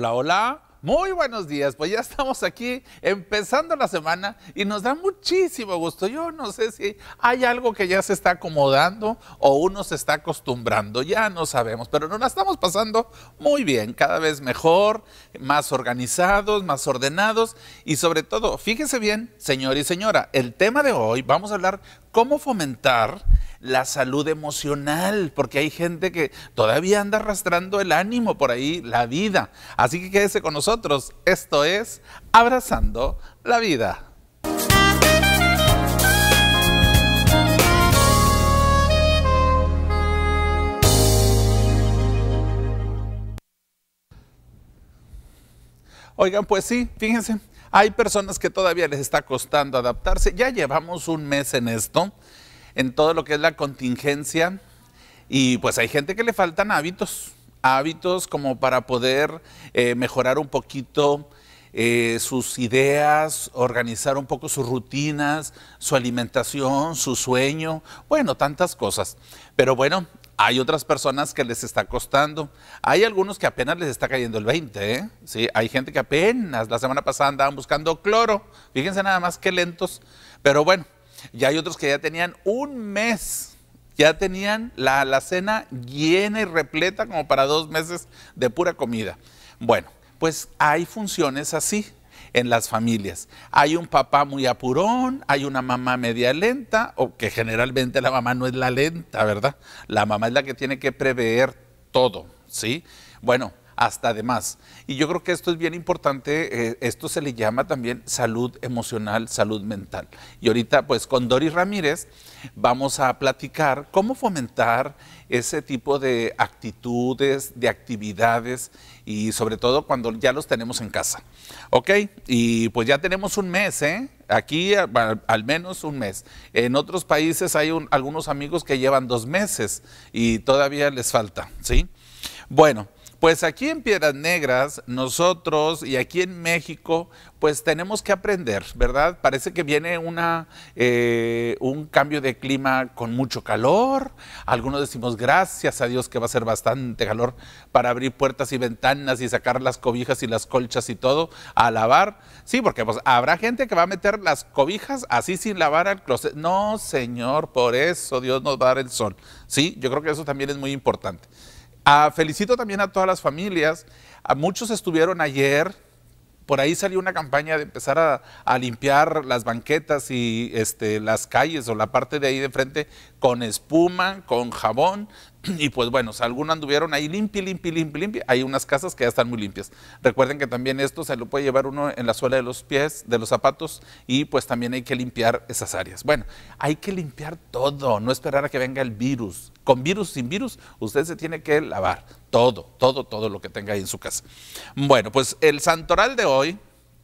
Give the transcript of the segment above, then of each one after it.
Hola, hola, muy buenos días. Pues ya estamos aquí empezando la semana y nos da muchísimo gusto. Yo no sé si hay algo que ya se está acomodando o uno se está acostumbrando, ya no sabemos, pero nos la estamos pasando muy bien, cada vez mejor, más organizados, más ordenados y sobre todo, fíjese bien, señor y señora, el tema de hoy vamos a hablar cómo fomentar la salud emocional, porque hay gente que todavía anda arrastrando el ánimo por ahí, la vida. Así que quédese con nosotros. Esto es Abrazando la Vida. Oigan, pues sí, fíjense, hay personas que todavía les está costando adaptarse. Ya llevamos un mes en esto, en todo lo que es la contingencia, y pues hay gente que le faltan hábitos como para poder mejorar un poquito sus ideas, organizar un poco sus rutinas, su alimentación, su sueño, bueno, tantas cosas. Pero bueno, hay otras personas que les está costando. Hay algunos que apenas les está cayendo el 20, ¿eh? Sí, hay gente que apenas la semana pasada andaban buscando cloro. Fíjense nada más qué lentos. Pero bueno, ya hay otros que ya tenían un mes, ya tenían la alacena llena y repleta como para 2 meses de pura comida. Bueno, pues hay funciones así en las familias. Hay un papá muy apurón, hay una mamá media lenta, o que generalmente la mamá no es la lenta, ¿verdad? La mamá es la que tiene que prever todo, ¿sí? Bueno, hasta además. Y yo creo que esto es bien importante, esto se le llama también salud emocional, salud mental. Y ahorita pues con Doris Ramírez vamos a platicar cómo fomentar ese tipo de actitudes, de actividades y sobre todo cuando ya los tenemos en casa. ¿Ok? Y pues ya tenemos un mes, ¿eh? Aquí al menos un mes. En otros países hay algunos amigos que llevan 2 meses y todavía les falta, ¿sí? Bueno, pues aquí en Piedras Negras, nosotros y aquí en México, pues tenemos que aprender, ¿verdad? Parece que viene un cambio de clima con mucho calor. Algunos decimos gracias a Dios que va a ser bastante calor para abrir puertas y ventanas y sacar las cobijas y las colchas y todo a lavar. Sí, porque pues habrá gente que va a meter las cobijas así sin lavar al closet. No, señor, por eso Dios nos va a dar el sol. Sí, yo creo que eso también es muy importante. Felicito también a todas las familias, a muchos estuvieron ayer, por ahí salió una campaña de empezar a limpiar las banquetas y las calles o la parte de ahí de frente con espuma, con jabón, y pues bueno, algunos anduvieron ahí limpia. Hay unas casas que ya están muy limpias. Recuerden que también esto se lo puede llevar uno en la suela de los pies, de los zapatos, y pues también hay que limpiar esas áreas. Bueno, hay que limpiar todo, no esperar a que venga el virus. Con virus, sin virus, usted se tiene que lavar todo lo que tenga ahí en su casa. Bueno, pues el santoral de hoy,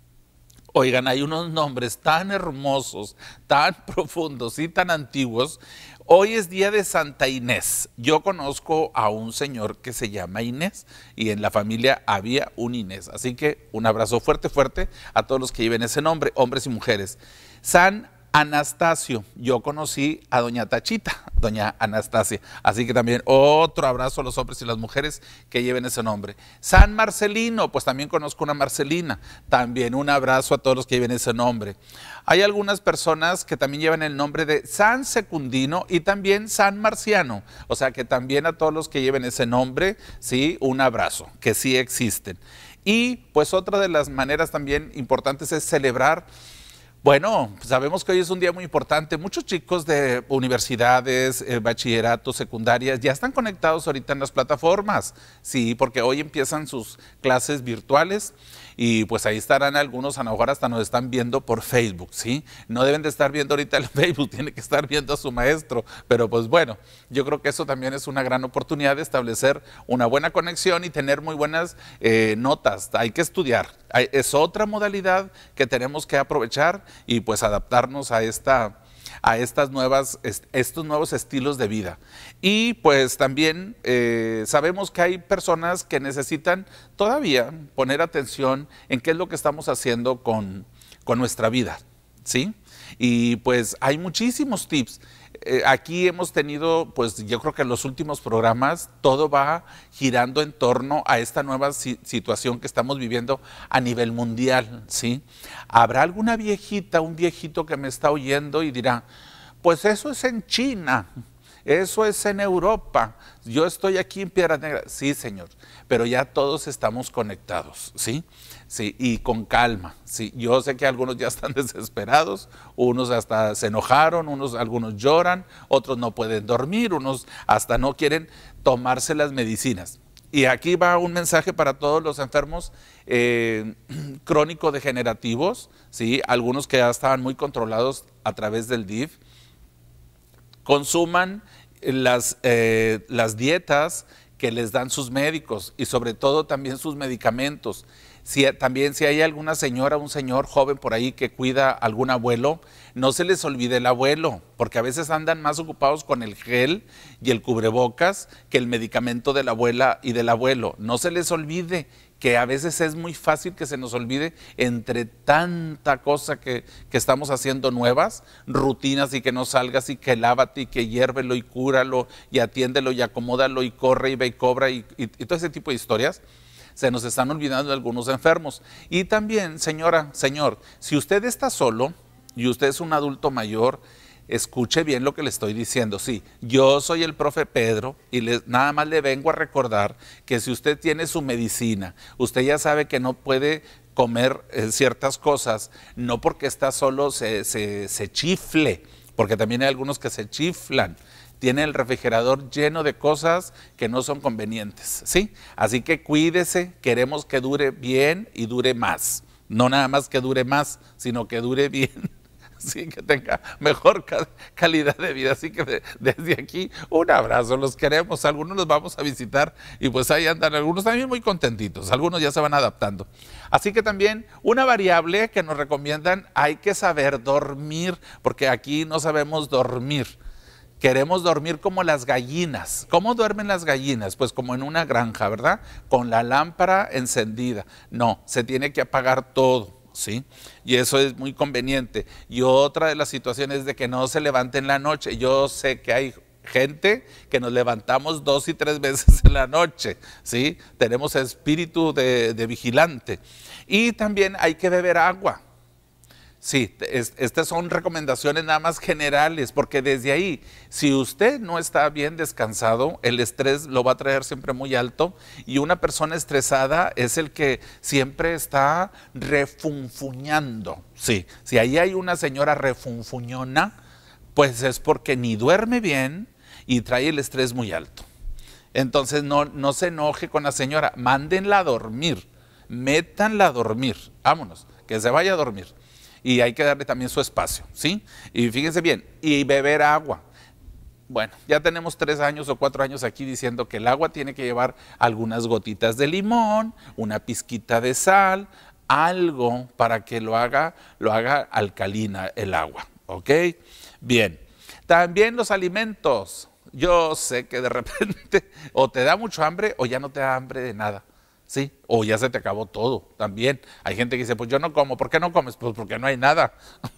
oigan, hay unos nombres tan hermosos, tan profundos y tan antiguos. Hoy es día de Santa Inés. Yo conozco a un señor que se llama Inés y en la familia había un Inés. Así que un abrazo fuerte a todos los que lleven ese nombre, hombres y mujeres. San Anastasio, yo conocí a doña Tachita, doña Anastasia, así que también otro abrazo a los hombres y las mujeres que lleven ese nombre. San Marcelino, pues también conozco una Marcelina, también un abrazo a todos los que lleven ese nombre. Hay algunas personas que también llevan el nombre de San Secundino y también San Marciano, o sea que también a todos los que lleven ese nombre, sí, un abrazo, que sí existen. Y pues otra de las maneras también importantes es celebrar. Bueno, sabemos que hoy es un día muy importante. Muchos chicos de universidades, bachilleratos, secundarias, ya están conectados ahorita en las plataformas. Sí, porque hoy empiezan sus clases virtuales y pues ahí estarán algunos, a lo mejor hasta nos están viendo por Facebook, ¿sí? No deben de estar viendo ahorita el Facebook, tienen que estar viendo a su maestro. Pero pues bueno, yo creo que eso también es una gran oportunidad de establecer una buena conexión y tener muy buenas notas. Hay que estudiar. Es otra modalidad que tenemos que aprovechar y pues adaptarnos a estos nuevos estilos de vida. Y pues también sabemos que hay personas que necesitan todavía poner atención en qué es lo que estamos haciendo con nuestra vida, ¿sí? Y pues hay muchísimos tips. Aquí hemos tenido, pues yo creo que en los últimos programas todo va girando en torno a esta nueva situación que estamos viviendo a nivel mundial, ¿sí? Habrá alguna viejita, un viejito que me está oyendo y dirá, pues eso es en China, eso es en Europa, yo estoy aquí en Piedras Negras. Sí, señor, pero ya todos estamos conectados, ¿sí? Sí, y con calma, sí. Yo sé que algunos ya están desesperados, unos hasta se enojaron, algunos lloran, otros no pueden dormir, unos hasta no quieren tomarse las medicinas. Y aquí va un mensaje para todos los enfermos crónico-degenerativos, ¿sí? Algunos que ya estaban muy controlados a través del DIF. Consuman las dietas que les dan sus médicos y sobre todo también sus medicamentos. También si hay alguna señora, un señor joven por ahí que cuida a algún abuelo, no se les olvide el abuelo, porque a veces andan más ocupados con el gel y el cubrebocas que el medicamento de la abuela y del abuelo. No se les olvide, que a veces es muy fácil que se nos olvide entre tanta cosa que estamos haciendo nuevas, rutinas y que no salgas y que lávate y que hiérvelo y cúralo y atiéndelo y acomódalo y corre y ve y cobra y todo ese tipo de historias. Se nos están olvidando de algunos enfermos. Y también, señora, señor, si usted está solo y usted es un adulto mayor, escuche bien lo que le estoy diciendo. Sí, yo soy el profe Pedro y nada más le vengo a recordar que si usted tiene su medicina, usted ya sabe que no puede comer ciertas cosas, no porque está solo se chifle, porque también hay algunos que se chiflan. Tiene el refrigerador lleno de cosas que no son convenientes, ¿sí? Así que cuídese, queremos que dure bien y dure más. No nada más que dure más, sino que dure bien. Sí, que tenga mejor calidad de vida. Así que desde aquí un abrazo, los queremos, algunos los vamos a visitar y pues ahí andan, algunos también muy contentitos, algunos ya se van adaptando. Así que también una variable que nos recomiendan, hay que saber dormir, porque aquí no sabemos dormir. Queremos dormir como las gallinas. ¿Cómo duermen las gallinas? Pues como en una granja, ¿verdad? Con la lámpara encendida. No, se tiene que apagar todo, ¿sí? Y eso es muy conveniente. Y otra de las situaciones es de que no se levante en la noche. Yo sé que hay gente que nos levantamos 2 y 3 veces en la noche, ¿sí? Tenemos espíritu de vigilante. Y también hay que beber agua. Sí, estas son recomendaciones nada más generales, porque desde ahí, si usted no está bien descansado, el estrés lo va a traer siempre muy alto, y una persona estresada es el que siempre está refunfuñando. Sí, si ahí hay una señora refunfuñona, pues es porque ni duerme bien y trae el estrés muy alto. Entonces no se enoje con la señora, mándenla a dormir, métanla a dormir, vámonos, que se vaya a dormir. Y hay que darle también su espacio, ¿sí? Y fíjense bien, y beber agua. Bueno, ya tenemos 3 años o 4 años aquí diciendo que el agua tiene que llevar algunas gotitas de limón, una pizquita de sal, algo para que lo haga alcalina el agua, ¿ok? Bien, también los alimentos. Yo sé que de repente o te da mucho hambre o ya no te da hambre de nada. Sí, o ya se te acabó todo también. Hay gente que dice, pues yo no como. ¿Por qué no comes? Pues porque no hay nada.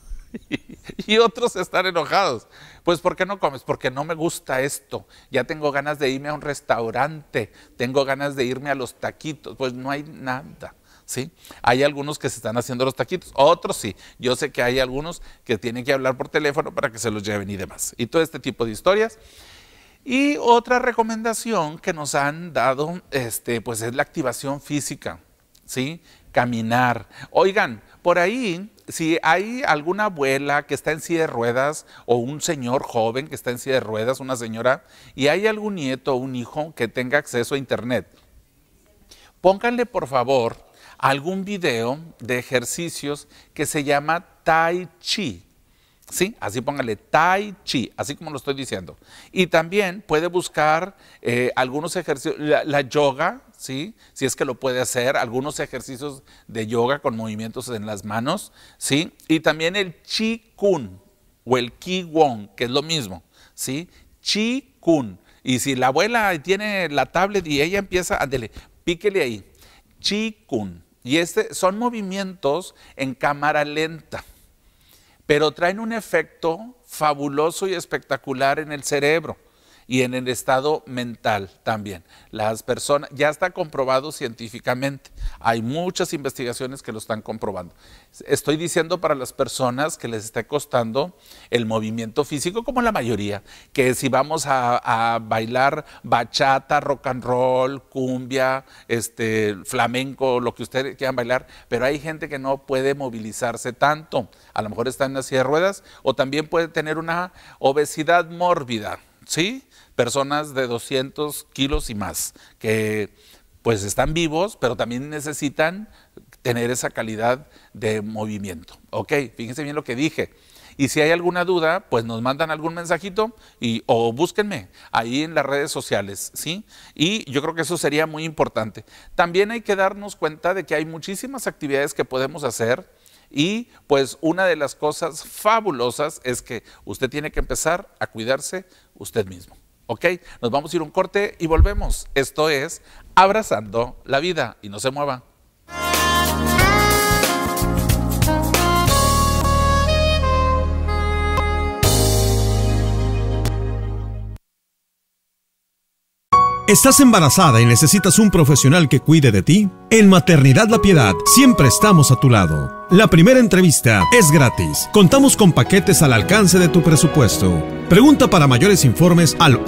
Y otros están enojados. Pues ¿por qué no comes? Porque no me gusta esto. Ya tengo ganas de irme a un restaurante. Tengo ganas de irme a los taquitos. Pues no hay nada. ¿Sí? Hay algunos que se están haciendo los taquitos, otros sí. Yo sé que hay algunos que tienen que hablar por teléfono para que se los lleven y demás. Y todo este tipo de historias. Y otra recomendación que nos han dado, pues es la activación física, ¿sí? Caminar. Oigan, por ahí, si hay alguna abuela que está en silla de ruedas o un señor joven que está en silla de ruedas, una señora, y hay algún nieto o un hijo que tenga acceso a internet, pónganle por favor algún video de ejercicios que se llama Tai Chi. Sí, así póngale Tai Chi, así como lo estoy diciendo. Y también puede buscar algunos ejercicios, la yoga, ¿sí? Si es que lo puede hacer, algunos ejercicios de yoga con movimientos en las manos, ¿sí? Y también el Chi Kun o el Qi Gong, que es lo mismo, ¿sí? Chi Kun. Y si la abuela tiene la tablet y ella empieza, ándele, píquele ahí, Chi Kun. Y son movimientos en cámara lenta. pero traen un efecto fabuloso y espectacular en el cerebro y en el estado mental también. Las personas, ya está comprobado científicamente, hay muchas investigaciones que lo están comprobando. Estoy diciendo para las personas que les esté costando el movimiento físico, como la mayoría, que si vamos a bailar bachata, rock and roll, cumbia, flamenco, lo que ustedes quieran bailar, pero hay gente que no puede movilizarse tanto, a lo mejor está en una silla de ruedas, o también puede tener una obesidad mórbida, ¿sí? Personas de 200 kilos y más, que pues están vivos, pero también necesitan tener esa calidad de movimiento. Ok, fíjense bien lo que dije. Y si hay alguna duda, pues nos mandan algún mensajito o búsquenme ahí en las redes sociales, ¿sí? Y yo creo que eso sería muy importante. También hay que darnos cuenta de que hay muchísimas actividades que podemos hacer y pues una de las cosas fabulosas es que usted tiene que empezar a cuidarse usted mismo. ¿Ok? Nos vamos a ir a un corte y volvemos. Esto es Abrazando la Vida. Y no se mueva. ¿Estás embarazada y necesitas un profesional que cuide de ti? En Maternidad La Piedad siempre estamos a tu lado. La primera entrevista es gratis. Contamos con paquetes al alcance de tu presupuesto. Pregunta para mayores informes al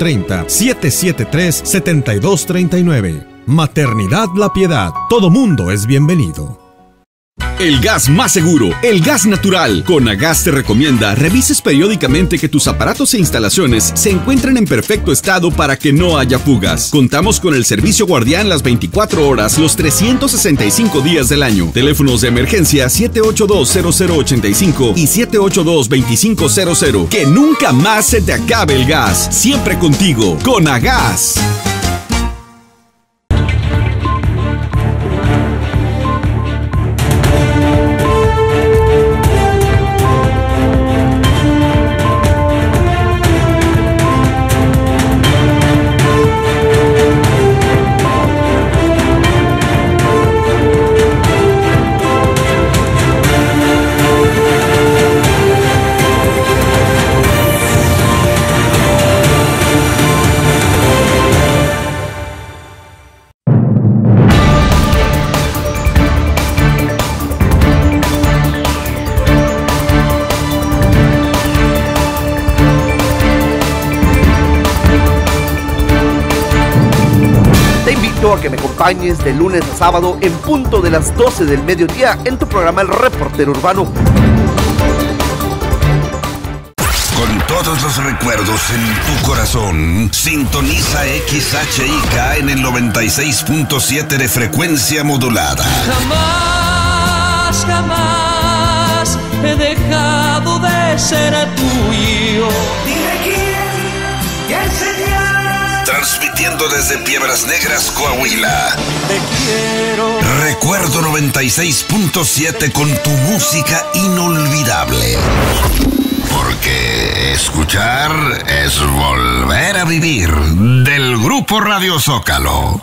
830-773-7239. Maternidad La Piedad. Todo mundo es bienvenido. El gas más seguro, el gas natural. Conagas te recomienda revises periódicamente que tus aparatos e instalaciones se encuentren en perfecto estado para que no haya fugas. Contamos con el servicio guardián las 24 horas, los 365 días del año. Teléfonos de emergencia 782-0085 y 782-2500. Que nunca más se te acabe el gas. Siempre contigo, Conagas. A que me acompañes de lunes a sábado en punto de las 12 del mediodía en tu programa El Reportero Urbano. Con todos los recuerdos en tu corazón, sintoniza XHIK en el 96.7 de frecuencia modulada. Jamás, jamás he dejado de ser tuyo. Dime quién sería. Transmitiendo desde Piedras Negras, Coahuila. Te quiero. Recuerdo 96.7 con tu música inolvidable. Porque escuchar es volver a vivir. Del Grupo Radio Zócalo.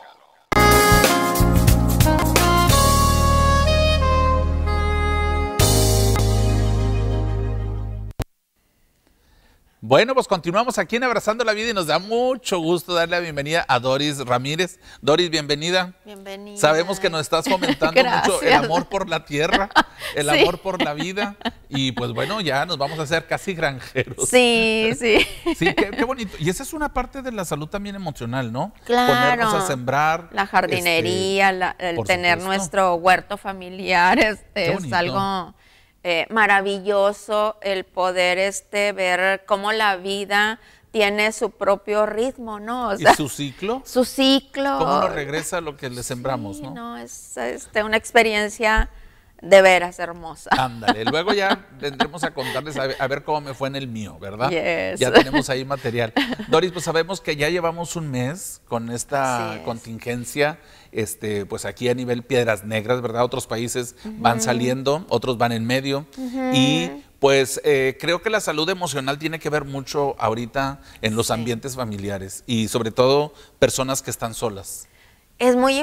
Bueno, pues continuamos aquí en Abrazando la Vida y nos da mucho gusto darle la bienvenida a Doris Ramírez. Doris, bienvenida. Bienvenida. Sabemos que nos estás fomentando mucho el amor por la tierra, el amor por la vida y pues bueno, ya nos vamos a hacer casi granjeros. Sí, sí. Sí, qué bonito. Y esa es una parte de la salud también emocional, ¿no? Claro. Ponernos a sembrar. La jardinería, el tener supuesto. nuestro huerto familiar, es algo... maravilloso el poder ver cómo la vida tiene su propio ritmo, ¿no? O sea, ¿y su ciclo? Su ciclo. ¿Cómo nos regresa lo que le sembramos, sí, no? No, es una experiencia de veras hermosa. Ándale, luego ya vendremos a contarles a ver cómo me fue en el mío, ¿verdad? Yes. Ya tenemos ahí material. Doris, pues sabemos que ya llevamos un mes con esta contingencia, pues aquí a nivel Piedras Negras, ¿verdad? Otros países van saliendo, otros van en medio y pues creo que la salud emocional tiene que ver mucho ahorita en los ambientes familiares y sobre todo personas que están solas. Es muy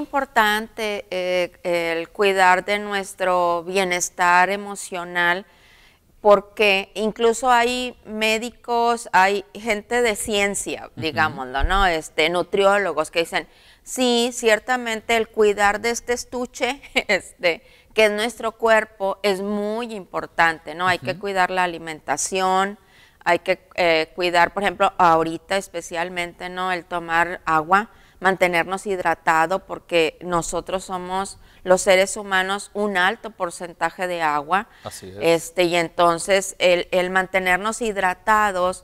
importante el cuidar de nuestro bienestar emocional, porque incluso hay médicos, hay gente de ciencia, digámoslo, ¿no? Nutriólogos que dicen, sí, ciertamente el cuidar de este estuche, que es nuestro cuerpo, es muy importante, ¿no? Hay que cuidar la alimentación, hay que cuidar, por ejemplo, ahorita especialmente, ¿no? El tomar agua, mantenernos hidratados, porque nosotros somos, los seres humanos, un alto porcentaje de agua. Así es. Y entonces el mantenernos hidratados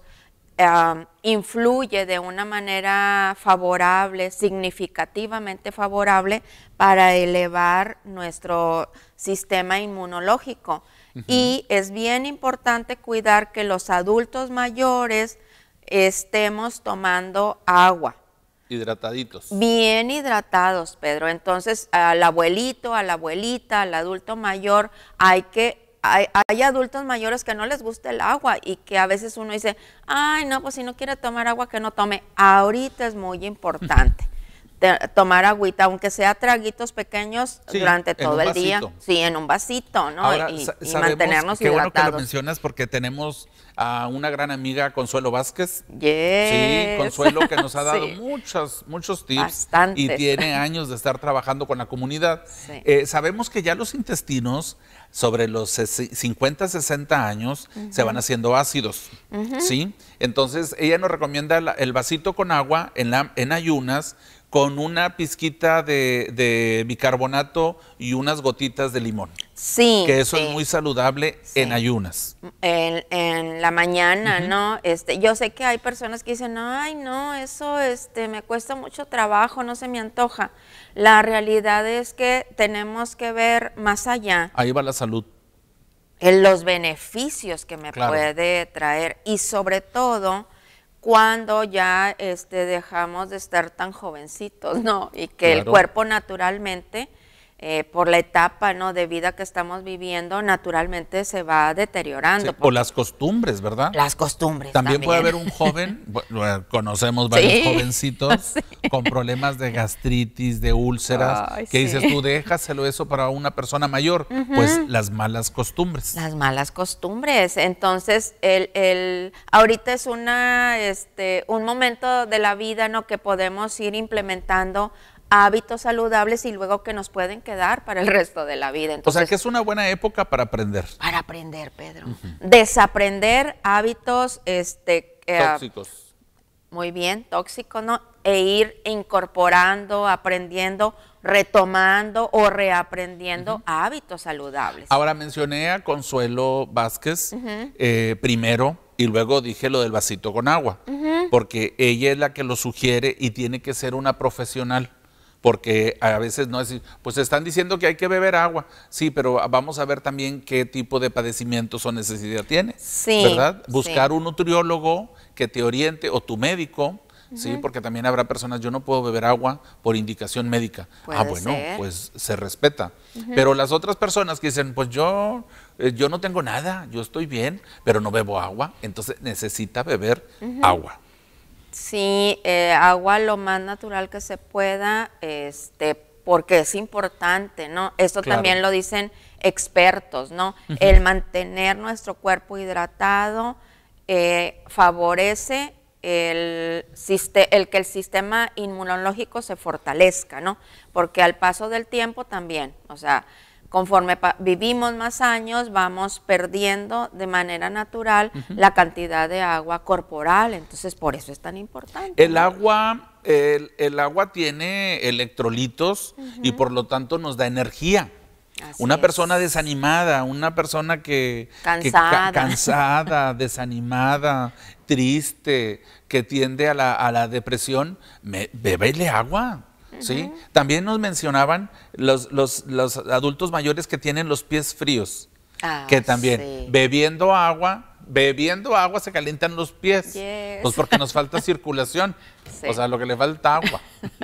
influye de una manera favorable, significativamente favorable, para elevar nuestro sistema inmunológico. Y es bien importante cuidar que los adultos mayores estemos tomando agua. Hidrataditos. Bien hidratados, Pedro. Entonces, al abuelito, a la abuelita, al adulto mayor, hay adultos mayores que no les gusta el agua y que a veces uno dice, ay, no, pues si no quiere tomar agua, que no tome. Ahorita es muy importante tomar agüita, aunque sea traguitos pequeños durante todo el día. Sí, en un vasito, ¿no? Ahora, y mantenernos qué hidratados. bueno que lo mencionas, porque tenemos a una gran amiga, Consuelo Vázquez. Yes. Sí, Consuelo, que nos ha dado muchos tips. Bastantes. Y tiene años de estar trabajando con la comunidad. Sí. Sabemos que ya los intestinos, sobre los 50, 60 años, se van haciendo ácidos, ¿sí? Entonces, ella nos recomienda el vasito con agua en ayunas, con una pizquita de bicarbonato y unas gotitas de limón. Sí. Que eso es muy saludable en ayunas. En la mañana, ¿no? Yo sé que hay personas que dicen, ay, no, eso me cuesta mucho trabajo, no se me antoja. La realidad es que tenemos que ver más allá. Ahí va la salud. En los beneficios que me puede traer, y sobre todo cuando ya dejamos de estar tan jovencitos, ¿no? Y que el cuerpo naturalmente, por la etapa, ¿no?, de vida que estamos viviendo, naturalmente se va deteriorando. Sí, por las costumbres, ¿verdad? Las costumbres también puede haber un joven, bueno, conocemos varios jovencitos con problemas de gastritis, de úlceras, que dices tú, déjaselo eso para una persona mayor. Pues las malas costumbres. Las malas costumbres. Entonces, ahorita es un momento de la vida, ¿no?, que podemos ir implementando hábitos saludables y luego que nos pueden quedar para el resto de la vida. Entonces, o sea, que es una buena época para aprender. Para aprender, Pedro. Desaprender hábitos tóxicos. Muy bien, tóxicos, ¿no? E ir incorporando, aprendiendo, retomando o reaprendiendo hábitos saludables. Ahora mencioné a Consuelo Vázquez primero, y luego dije lo del vasito con agua, porque ella es la que lo sugiere y tiene que ser una profesional. Porque a veces no es, pues están diciendo que hay que beber agua, sí, pero vamos a ver también qué tipo de padecimientos o necesidad tiene, ¿verdad? Buscar un nutriólogo que te oriente, o tu médico, sí, porque también habrá personas, yo no puedo beber agua por indicación médica. Bueno, pues se respeta. Pero las otras personas que dicen, pues yo no tengo nada, yo estoy bien, pero no bebo agua, entonces necesita beber agua. Sí, agua lo más natural que se pueda, porque es importante, ¿no? Esto también lo dicen expertos, ¿no? El mantener nuestro cuerpo hidratado favorece el que el sistema inmunológico se fortalezca, ¿no? Porque al paso del tiempo también, o sea, conforme vivimos más años, vamos perdiendo de manera natural la cantidad de agua corporal. Entonces, por eso es tan importante. El agua tiene electrolitos y por lo tanto nos da energía. Una persona desanimada, una persona cansada, desanimada, triste, que tiende a la depresión, bébele agua. ¿Sí? También nos mencionaban los adultos mayores que tienen los pies fríos, que también bebiendo agua se calientan los pies, pues porque nos falta circulación, o sea, lo que le falta agua.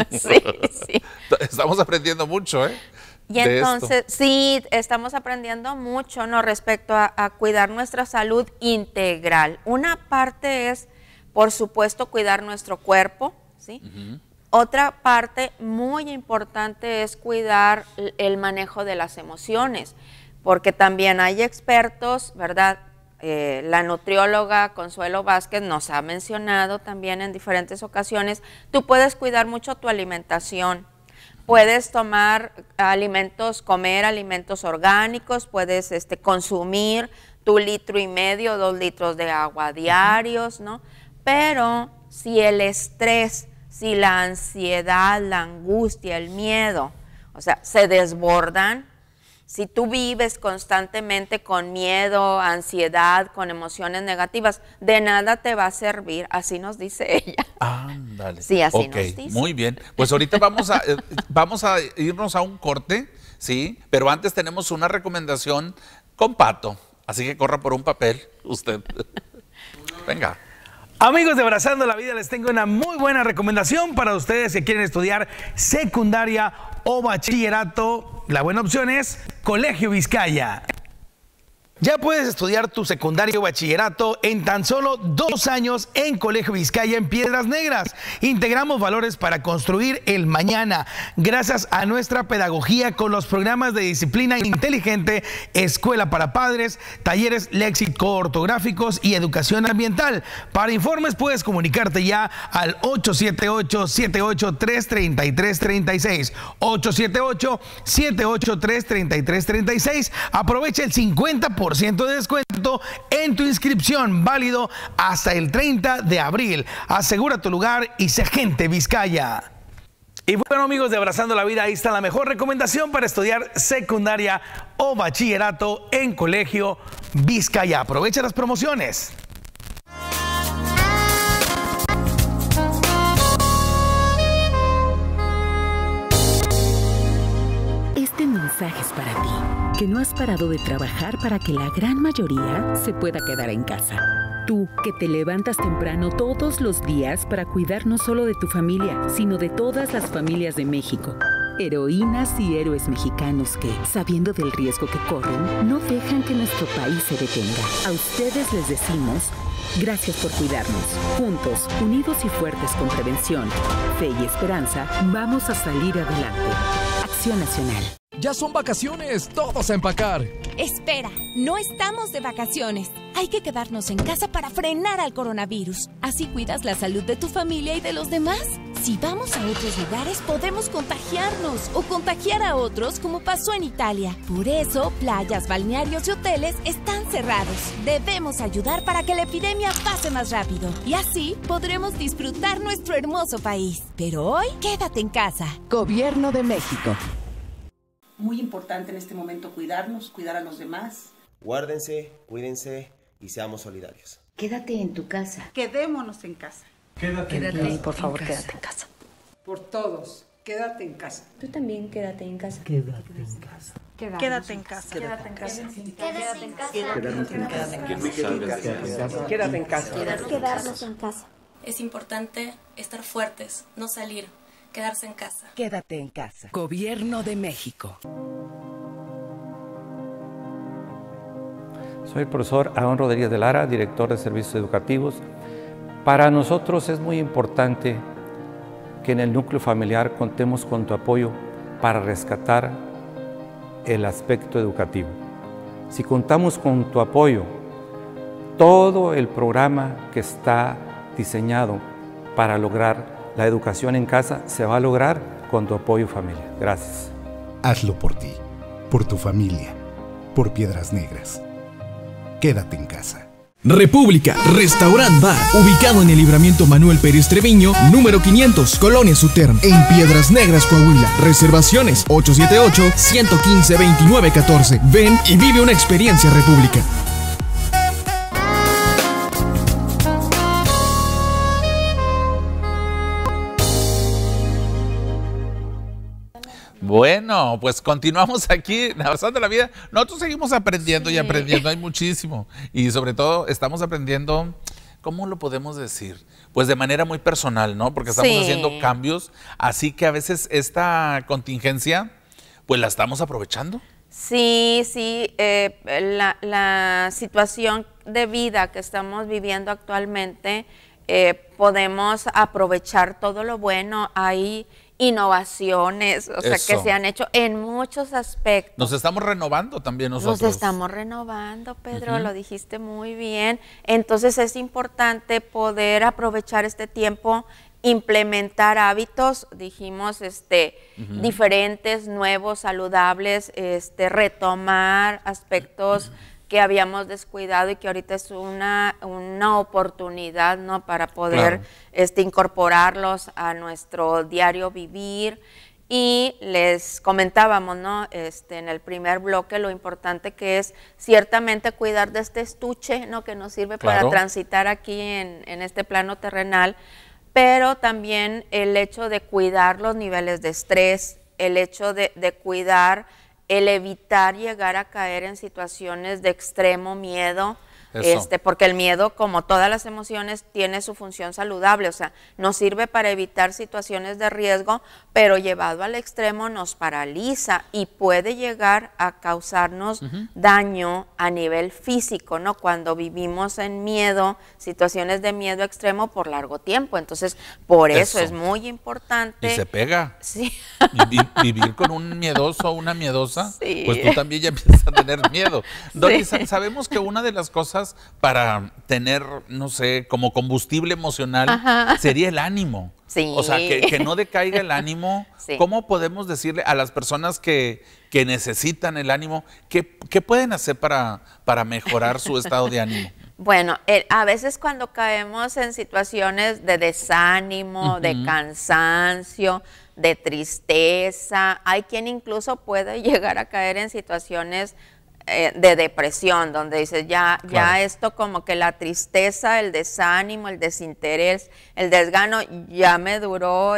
Estamos aprendiendo mucho, Y entonces, sí, estamos aprendiendo mucho, ¿no?, respecto a cuidar nuestra salud integral. Una parte es, por supuesto, cuidar nuestro cuerpo, ¿sí? Otra parte muy importante es cuidar el manejo de las emociones, porque también hay expertos, ¿verdad?, la nutrióloga Consuelo Vázquez nos ha mencionado también en diferentes ocasiones, tú puedes cuidar mucho tu alimentación. Puedes tomar alimentos, comer alimentos orgánicos, puedes consumir tu 1,5 litros, 2 litros de agua diarios, ¿no? Pero si el estrés, si la ansiedad, la angustia, el miedo, o sea, se desbordan, si tú vives constantemente con miedo, ansiedad, con emociones negativas, de nada te va a servir, así nos dice ella. Ándale. Sí, así Ok, nos dice. muy bien. Pues ahorita vamos a irnos a un corte, ¿sí? Pero antes tenemos una recomendación con Pato, así que corra por un papel usted. Venga. Amigos de Abrazando la Vida, les tengo una muy buena recomendación para ustedes que quieren estudiar secundaria o bachillerato. La buena opción es Colegio Vizcaya. Ya puedes estudiar tu secundario o bachillerato en tan solo 2 años en Colegio Vizcaya en Piedras Negras. Integramos valores para construir el mañana gracias a nuestra pedagogía con los programas de disciplina inteligente, escuela para padres, talleres léxico-ortográficos y educación ambiental. Para informes puedes comunicarte ya al 878-783-3336. 878-783-3336. Aprovecha el 50% de descuento en tu inscripción, válido hasta el 30 de abril. Asegura tu lugar y sé gente Vizcaya. Y bueno, amigos de Abrazando la Vida, ahí está la mejor recomendación para estudiar secundaria o bachillerato en Colegio Vizcaya. Aprovecha las promociones. Este mensaje es para ti, que no has parado de trabajar para que la gran mayoría se pueda quedar en casa. Tú, que te levantas temprano todos los días para cuidar no solo de tu familia, sino de todas las familias de México. Heroínas y héroes mexicanos que, sabiendo del riesgo que corren, no dejan que nuestro país se detenga. A ustedes les decimos, gracias por cuidarnos. Juntos, unidos y fuertes con prevención, fe y esperanza, vamos a salir adelante. Acción Nacional. Ya son vacaciones, todos a empacar. Espera, no estamos de vacaciones. Hay que quedarnos en casa para frenar al coronavirus. Así cuidas la salud de tu familia y de los demás. Si vamos a otros lugares, podemos contagiarnos o contagiar a otros, como pasó en Italia. Por eso, playas, balnearios y hoteles están cerrados. Debemos ayudar para que la epidemia pase más rápido. Y así podremos disfrutar nuestro hermoso país. Pero hoy, quédate en casa. Gobierno de México. Muy importante en este momento cuidarnos, cuidar a los demás. Guárdense, cuídense y seamos solidarios. Quédate en tu casa. Quedémonos en casa. Quédate en casa. Por favor, quédate en casa. Por todos, quédate en casa. Tú también quédate en casa. Quédate en casa. Quédate en casa. Quédate en casa. Quédate en casa. Quédate en casa. Quedarnos en casa. Es importante estar fuertes, no salir, quedarse en casa. Quédate en casa. Gobierno de México. Soy el profesor Aarón Rodríguez de Lara, director de Servicios Educativos. Para nosotros es muy importante que en el núcleo familiar contemos con tu apoyo para rescatar el aspecto educativo. Si contamos con tu apoyo, todo el programa que está diseñado para lograr la educación en casa se va a lograr con tu apoyo familiar. Gracias. Hazlo por ti, por tu familia, por Piedras Negras. Quédate en casa. República Restaurant Bar, ubicado en el Libramiento Manuel Pérez Treviño, número 500, Colonia Suterm, en Piedras Negras, Coahuila. Reservaciones 878-115-2914. Ven y vive una experiencia República. Bueno, pues continuamos aquí en Abrazando la Vida. Nosotros seguimos aprendiendo y aprendiendo, hay muchísimo. Y sobre todo estamos aprendiendo, ¿cómo lo podemos decir? Pues de manera muy personal, ¿no? Porque estamos haciendo cambios, así que a veces esta contingencia, pues la estamos aprovechando. Sí, sí, la situación de vida que estamos viviendo actualmente, podemos aprovechar todo lo bueno. Hay innovaciones, o sea, que se han hecho en muchos aspectos. Nos estamos renovando también nosotros. Nos estamos renovando, Pedro, lo dijiste muy bien. Entonces es importante poder aprovechar este tiempo, implementar hábitos, dijimos, diferentes, nuevos, saludables, retomar aspectos que habíamos descuidado y que ahorita es una oportunidad, ¿no? Para poder incorporarlos a nuestro diario vivir. Y les comentábamos, ¿no? En el primer bloque lo importante que es ciertamente cuidar de este estuche, ¿no? Que nos sirve para transitar aquí en este plano terrenal, pero también el hecho de cuidar los niveles de estrés, el hecho de cuidar el evitar llegar a caer en situaciones de extremo miedo, porque el miedo, como todas las emociones, tiene su función saludable, o sea, nos sirve para evitar situaciones de riesgo, pero llevado al extremo nos paraliza y puede llegar a causarnos daño a nivel físico, ¿no? Cuando vivimos en miedo, situaciones de miedo extremo por largo tiempo, entonces por eso es muy importante. Y se pega. Sí. Vivir con un miedoso o una miedosa, pues tú también ya empiezas a tener miedo. Doris, sabemos que una de las cosas para tener, no sé, como combustible emocional sería el ánimo. O sea, que no decaiga el ánimo. ¿Cómo podemos decirle a las personas que necesitan el ánimo, qué pueden hacer para mejorar su estado de ánimo? Bueno, a veces cuando caemos en situaciones de desánimo, de cansancio, de tristeza, hay quien incluso puede llegar a caer en situaciones de depresión, donde dices ya esto como que la tristeza, el desánimo, el desinterés, el desgano ya me duró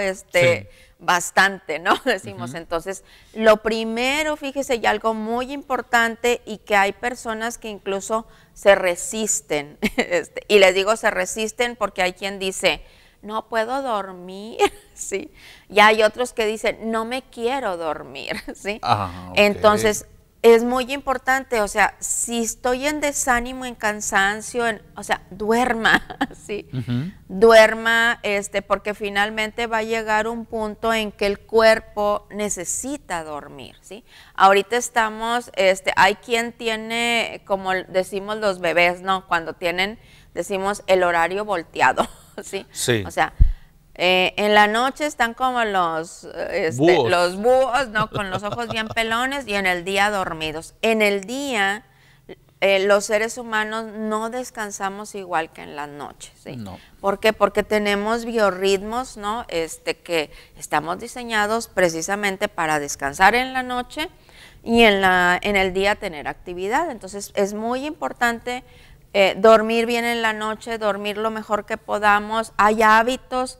bastante, ¿no? Decimos, entonces, lo primero, fíjese, y algo muy importante y que hay personas que incluso se resisten, y les digo se resisten porque hay quien dice, no puedo dormir, ¿sí? Y hay otros que dicen, no me quiero dormir, ¿sí? Entonces, es muy importante, o sea, si estoy en desánimo, en cansancio, o sea, duerma, ¿sí? Duerma, porque finalmente va a llegar un punto en que el cuerpo necesita dormir, ¿sí? Ahorita estamos, hay quien tiene, como decimos los bebés, ¿no? Cuando tienen, decimos, el horario volteado, ¿sí? O sea, en la noche están como los búhos, ¿no? Con los ojos bien pelones y en el día dormidos. En el día, los seres humanos no descansamos igual que en las noches, ¿sí? ¿Por qué? Porque tenemos biorritmos, ¿no? Que estamos diseñados precisamente para descansar en la noche y en el día tener actividad. Entonces, es muy importante dormir bien en la noche, dormir lo mejor que podamos. Hay hábitos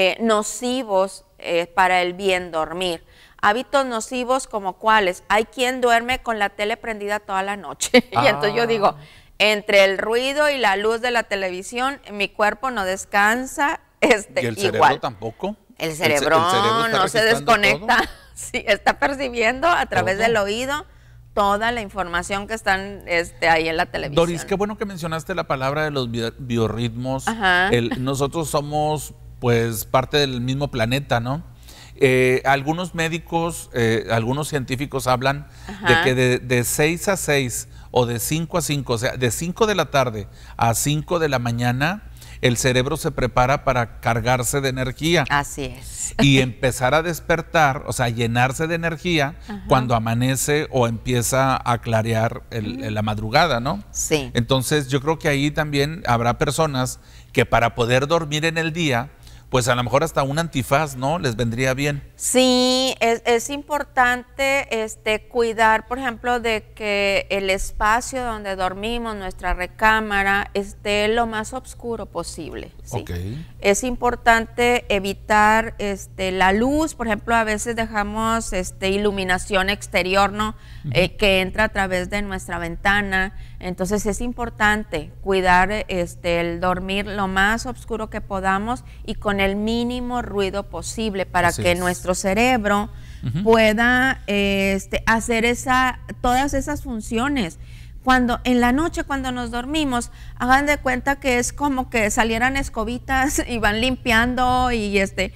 nocivos para el bien dormir. Hábitos nocivos como cuáles. Hay quien duerme con la tele prendida toda la noche. Y entonces yo digo, entre el ruido y la luz de la televisión, mi cuerpo no descansa. ¿Y el cerebro tampoco? El cerebro no se desconecta. Sí, está percibiendo a través del oído toda la información que están ahí en la televisión. Doris, qué bueno que mencionaste la palabra de los biorritmos. Nosotros somos pues parte del mismo planeta, ¿no? Algunos médicos, algunos científicos hablan de que de 6 a 6 o de 5 a 5, o sea, de 5 de la tarde a 5 de la mañana, el cerebro se prepara para cargarse de energía. Así es. Y empezar a despertar, o sea, llenarse de energía cuando amanece o empieza a clarear la madrugada, ¿no? Sí. Entonces, yo creo que ahí también habrá personas que para poder dormir en el día, pues a lo mejor hasta un antifaz, ¿no? Les vendría bien. Sí, es importante cuidar, por ejemplo, de que el espacio donde dormimos, nuestra recámara, esté lo más oscuro posible, ¿sí? Es importante evitar la luz, por ejemplo, a veces dejamos iluminación exterior, ¿no? Que entra a través de nuestra ventana. Entonces es importante cuidar el dormir lo más oscuro que podamos y con el mínimo ruido posible para que nuestro cerebro pueda hacer todas esas funciones. cuando en la noche cuando nos dormimos, hagan de cuenta que es como que salieran escobitas y van limpiando y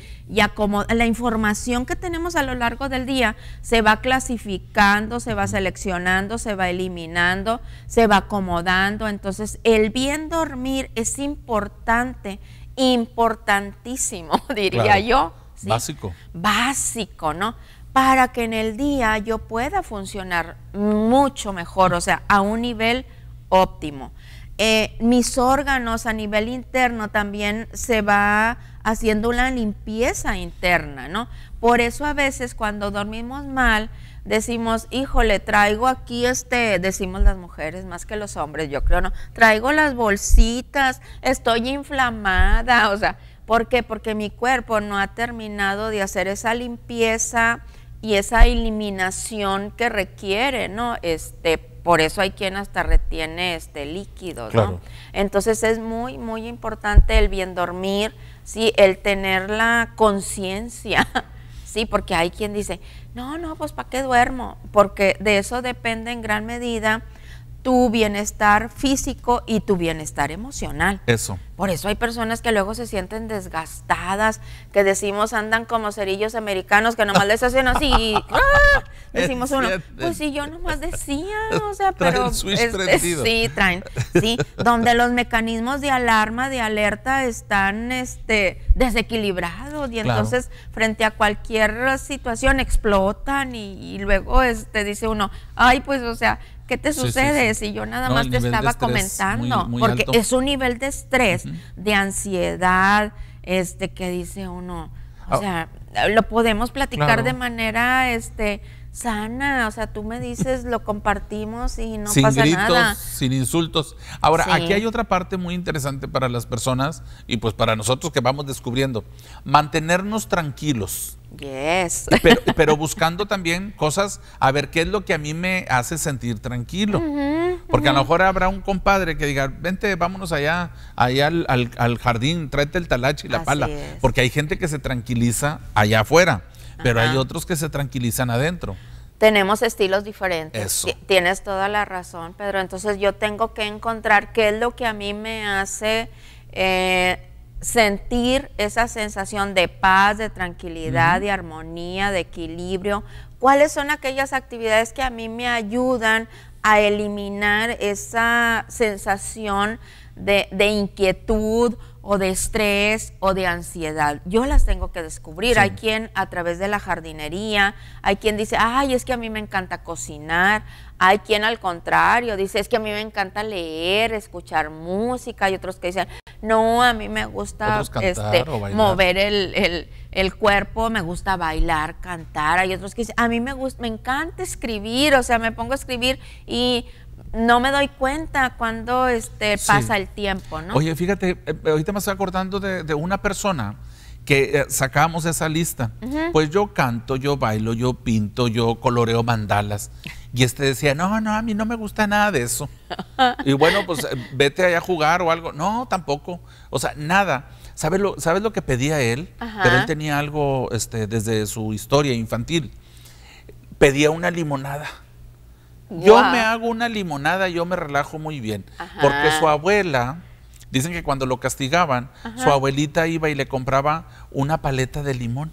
la información que tenemos a lo largo del día se va clasificando, se va seleccionando, se va eliminando, se va acomodando. Entonces el bien dormir es importante, importantísimo, diría yo. ¿Sí? Básico, ¿no? Para que en el día yo pueda funcionar mucho mejor, o sea, a un nivel óptimo. Mis órganos a nivel interno también se va haciendo una limpieza interna, ¿no? Por eso a veces cuando dormimos mal decimos, híjole, traigo aquí decimos las mujeres más que los hombres, yo creo, ¿no? Traigo las bolsitas, estoy inflamada, o sea, ¿por qué? Porque mi cuerpo no ha terminado de hacer esa limpieza y esa eliminación que requiere, ¿no? Por eso hay quien hasta retiene líquidos, ¿no? Claro. Entonces es muy, muy importante el bien dormir, sí, el tener la conciencia, sí, porque hay quien dice, no, pues ¿para qué duermo? Porque de eso depende en gran medida tu bienestar físico y tu bienestar emocional. Eso. Por eso hay personas que luego se sienten desgastadas, que decimos andan como cerillos americanos, que nomás les hacen así y decimos uno, pues sí, yo nomás decía, o sea, pero sí, donde los mecanismos de alarma, de alerta están desequilibrados y entonces frente a cualquier situación explotan y luego dice uno, ay, pues, o sea, ¿qué te sucede? Si yo nada más te estaba comentando, muy porque alto. Es un nivel de estrés, de ansiedad, que dice uno, o sea, lo podemos platicar de manera, sana, o sea, tú me dices, lo compartimos y no pasa gritos, nada. Sin insultos. Ahora, aquí hay otra parte muy interesante para las personas y pues para nosotros que vamos descubriendo, mantenernos tranquilos. Yes. Pero buscando también cosas, a ver, ¿qué es lo que a mí me hace sentir tranquilo? Porque a lo mejor habrá un compadre que diga, vente, vámonos allá al jardín, tráete el talache y la pala. Porque hay gente que se tranquiliza allá afuera, pero hay otros que se tranquilizan adentro. Tenemos estilos diferentes. Eso. Tienes toda la razón, Pedro. Entonces yo tengo que encontrar qué es lo que a mí me hace sentir esa sensación de paz, de tranquilidad, de armonía, de equilibrio. ¿Cuáles son aquellas actividades que a mí me ayudan a eliminar esa sensación de inquietud o de estrés o de ansiedad? Yo las tengo que descubrir. Hay quien a través de la jardinería, hay quien dice, ay, es que a mí me encanta cocinar. Hay quien al contrario dice, es que a mí me encanta leer, escuchar música. Hay otros que dicen, no, a mí me gusta mover el cuerpo, me gusta bailar, cantar. Hay otros que dicen, a mí me encanta escribir, o sea, me pongo a escribir y no me doy cuenta cuando pasa el tiempo, ¿no? Oye, fíjate, ahorita me estoy acordando de una persona que sacamos esa lista. Pues yo canto, yo bailo, yo pinto, yo coloreo mandalas. Y decía, no, a mí no me gusta nada de eso. Y bueno, pues vete allá a jugar o algo. No, tampoco. O sea, nada. ¿Sabes lo que pedía él? Pero él tenía algo desde su historia infantil. Pedía una limonada. Yo me hago una limonada, yo me relajo muy bien. Porque su abuela, dicen que cuando lo castigaban, su abuelita iba y le compraba una paleta de limón.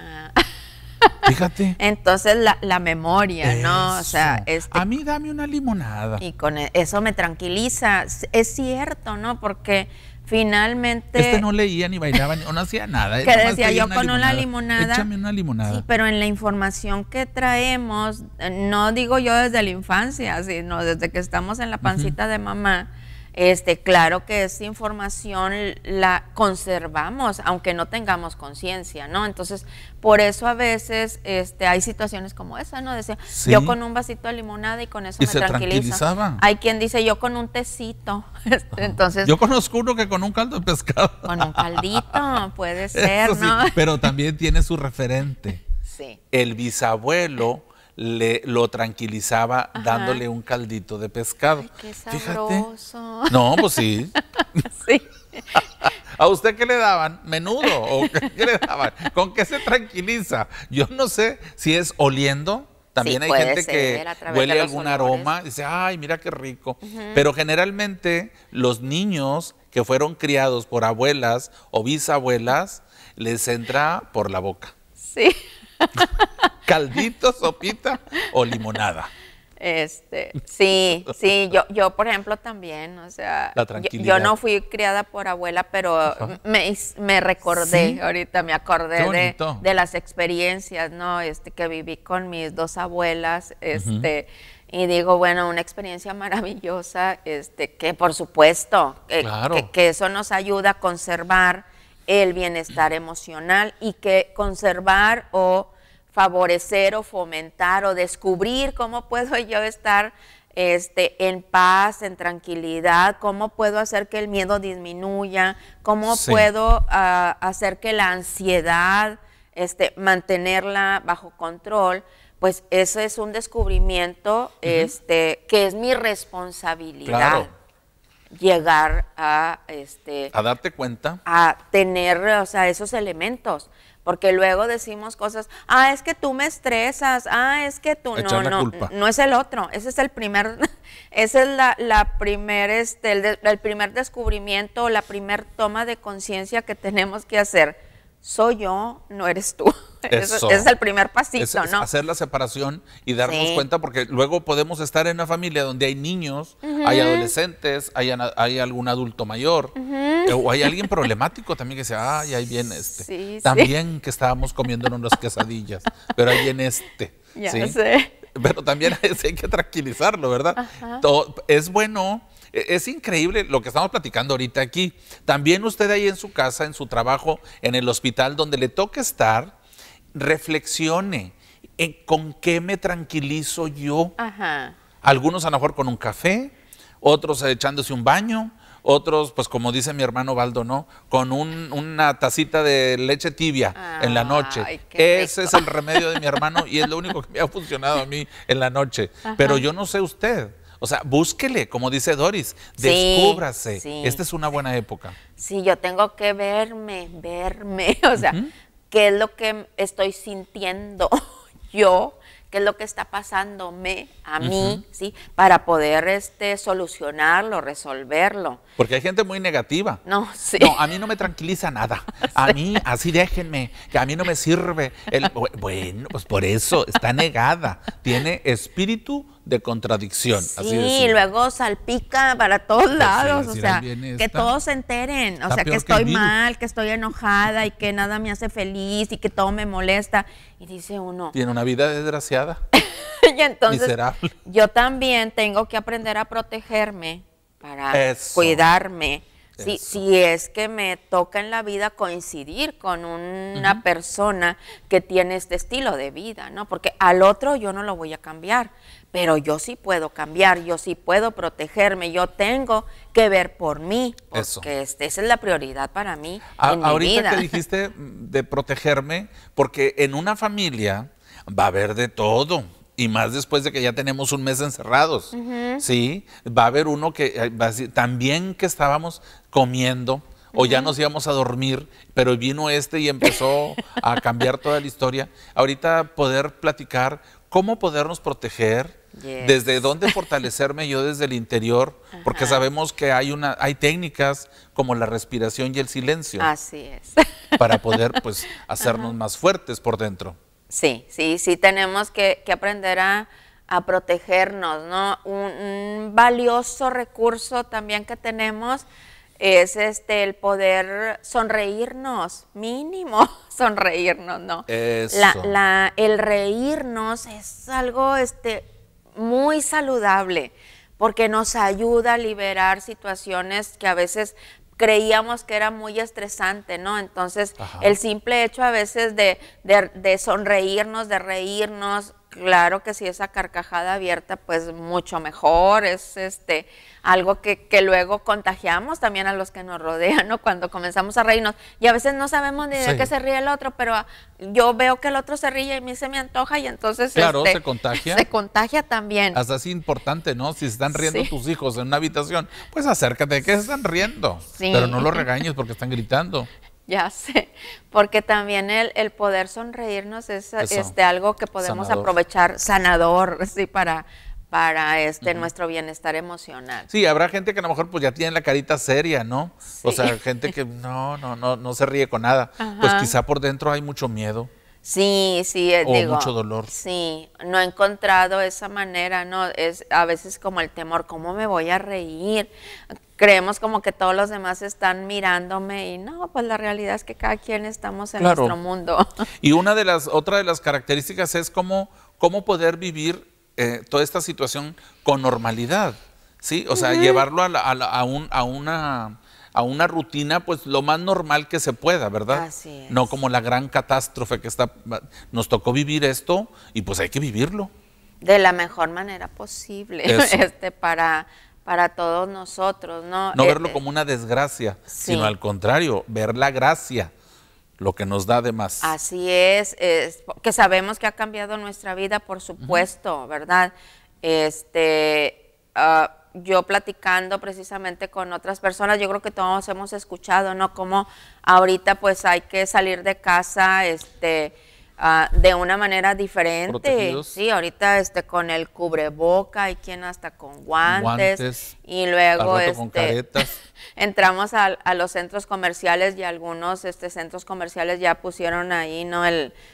Fíjate. Entonces la memoria, ¿no? O sea, a mí dame una limonada. Y con eso me tranquiliza. Es cierto, ¿no? Porque finalmente... no leía ni bailaba, no hacía nada. Que decía yo con una limonada. Échame una limonada. Sí, pero en la información que traemos, no digo yo desde la infancia, sino desde que estamos en la pancita de mamá, claro que esa información la conservamos, aunque no tengamos conciencia, ¿no? Entonces, por eso a veces hay situaciones como esa, ¿no? Decía, yo con un vasito de limonada y con eso me tranquiliza. Hay quien dice, yo con un tecito. Entonces, yo conozco uno que con un caldo de pescado. Con un caldito, puede ser, ¿no? Pero también tiene su referente. Sí. El bisabuelo lo tranquilizaba dándole un caldito de pescado. Ay, qué sabroso. Fíjate. No, pues sí. Sí. ¿A usted qué le daban? ¿Menudo? ¿O qué le daban? ¿Con qué se tranquiliza? Yo no sé si es oliendo, También Sí, hay puede gente ser, que a través de huele los algún olores. aroma y dice, ay, mira qué rico. Ujú. Pero generalmente los niños que fueron criados por abuelas o bisabuelas, les entra por la boca. Sí. Caldito, sopita o limonada. Sí, yo por ejemplo también, o sea, La yo tranquilidad. no fui criada por abuela, pero me recordé, ¿Sí? ahorita me Qué acordé bonito. de las experiencias, ¿no? Que viví con mis dos abuelas, y digo, bueno, una experiencia maravillosa, que por supuesto, Claro. que eso nos ayuda a conservar el bienestar emocional y que conservar o favorecer o fomentar o descubrir cómo puedo yo estar en paz, en tranquilidad, cómo puedo hacer que el miedo disminuya, cómo Sí. puedo hacer que la ansiedad, mantenerla bajo control, pues eso es un descubrimiento que es mi responsabilidad. Claro. Llegar a A darte cuenta. a tener, o sea, esos elementos, porque luego decimos cosas, es que tú me estresas, es que tú Echar la no, culpa. no es el otro, ese es el primer, esa es el primer descubrimiento, la primer toma de conciencia que tenemos que hacer. Soy yo, no eres tú. Eso. Ese es el primer pasito, Es ¿no? hacer la separación y darnos Sí. cuenta, porque luego podemos estar en una familia donde hay niños, Ujú. hay adolescentes, hay algún adulto mayor, o hay alguien problemático también que dice, ay, ahí viene este. Sí, También que estábamos comiendo unas quesadillas, pero ahí viene este. Ya ¿sí? sé. Pero también hay que tranquilizarlo, ¿verdad? Ajá. Es bueno. Es increíble lo que estamos platicando ahorita aquí. También usted ahí en su casa, en su trabajo, en el hospital, donde le toque estar, reflexione en con qué me tranquilizo yo. Ajá. Algunos a lo mejor con un café, otros echándose un baño, otros, pues como dice mi hermano Baldo, ¿no? Con una tacita de leche tibia en la noche. Ay, qué Ese rico. es el remedio de mi hermano y es lo único que me ha funcionado a mí en la noche. Ajá. Pero yo no sé usted. O sea, búsquele, como dice Doris, Sí, descúbrase. sí. Esta es una buena época. Sí, yo tengo que verme, o sea, qué es lo que estoy sintiendo yo, qué es lo que está pasándome a mí, Ujú. ¿sí? Para poder solucionarlo, resolverlo. Porque hay gente muy negativa. No, sí. No, a mí no me tranquiliza nada. A mí, así déjenme, que a mí no me sirve. Bueno, pues por eso está negada. Tiene espíritu de contradicción. así Sí, decirlo. luego salpica para todos lados, o decir, sea, ahí viene que esta. todos se enteren, o Está sea, que peor que el estoy virus. mal, que estoy enojada y que nada me hace feliz y que todo me molesta. Y dice uno, Tiene una vida desgraciada. y entonces Miserable. yo también tengo que aprender a protegerme para Eso. cuidarme. Eso. Si es que me toca en la vida coincidir con una persona que tiene este estilo de vida, ¿no? Porque al otro yo no lo voy a cambiar, pero yo sí puedo cambiar, yo sí puedo protegerme, yo tengo que ver por mí, Eso. porque esa es la prioridad para mí en mi Ahorita vida. que dijiste de protegerme, porque en una familia va a haber de todo. Y más después de que ya tenemos un mes encerrados. Ujú. Sí, va a haber uno que va a decir, también que estábamos comiendo o ya nos íbamos a dormir, pero vino y empezó a cambiar toda la historia. Ahorita poder platicar cómo podernos proteger, Yes. desde dónde fortalecerme yo desde el interior, porque Ajá. sabemos que hay técnicas como la respiración y el silencio Así es. para poder pues hacernos más fuertes por dentro. Sí, tenemos que aprender a protegernos, ¿no? Un valioso recurso también que tenemos es el poder sonreírnos, mínimo sonreírnos, ¿no? Eso. El reírnos es algo muy saludable porque nos ayuda a liberar situaciones que a veces creíamos que era muy estresante, ¿no? Entonces, Ajá. el simple hecho a veces de sonreírnos, de reírnos, claro que si esa carcajada abierta, pues mucho mejor, es algo que luego contagiamos también a los que nos rodean, ¿no? Cuando comenzamos a reírnos, y a veces no sabemos ni de Sí. qué se ríe el otro, pero yo veo que el otro se ríe y a mí se me antoja y entonces Claro, se contagia. Se contagia también. Hasta es importante, ¿no? Si se están riendo Sí. tus hijos en una habitación, pues acércate, que se están riendo. Sí. Pero no los regañes porque están gritando. Ya sé, porque también el poder sonreírnos es algo que podemos aprovechar, sanador, sí, para nuestro bienestar emocional. Sí, habrá gente que a lo mejor pues ya tiene la carita seria, ¿no? Sí. O sea, gente que no se ríe con nada. Ajá. Pues quizá por dentro hay mucho miedo. Sí, digo, mucho dolor. Sí, no he encontrado esa manera, ¿no? Es a veces como el temor, ¿cómo me voy a reír? Creemos como que todos los demás están mirándome y no, pues la realidad es que cada quien estamos en nuestro mundo. Y otra de las características es cómo poder vivir toda esta situación con normalidad, ¿sí? O sea, llevarlo a una rutina, pues lo más normal que se pueda, ¿verdad? Así es. No como la gran catástrofe que nos tocó vivir esto y pues hay que vivirlo. De la mejor manera posible, para todos nosotros, ¿no? No verlo como una desgracia, sino al contrario, ver la gracia, lo que nos da de más. Así es, que sabemos que ha cambiado nuestra vida, por supuesto, ¿verdad? Yo platicando precisamente con otras personas, yo creo que todos hemos escuchado, ¿no? Como ahorita pues hay que salir de casa, de una manera diferente. Protegidos. Sí, ahorita con el cubreboca, hay quien hasta con guantes y luego con caretas. Entramos a los centros comerciales y algunos centros comerciales ya pusieron ahí, ¿no?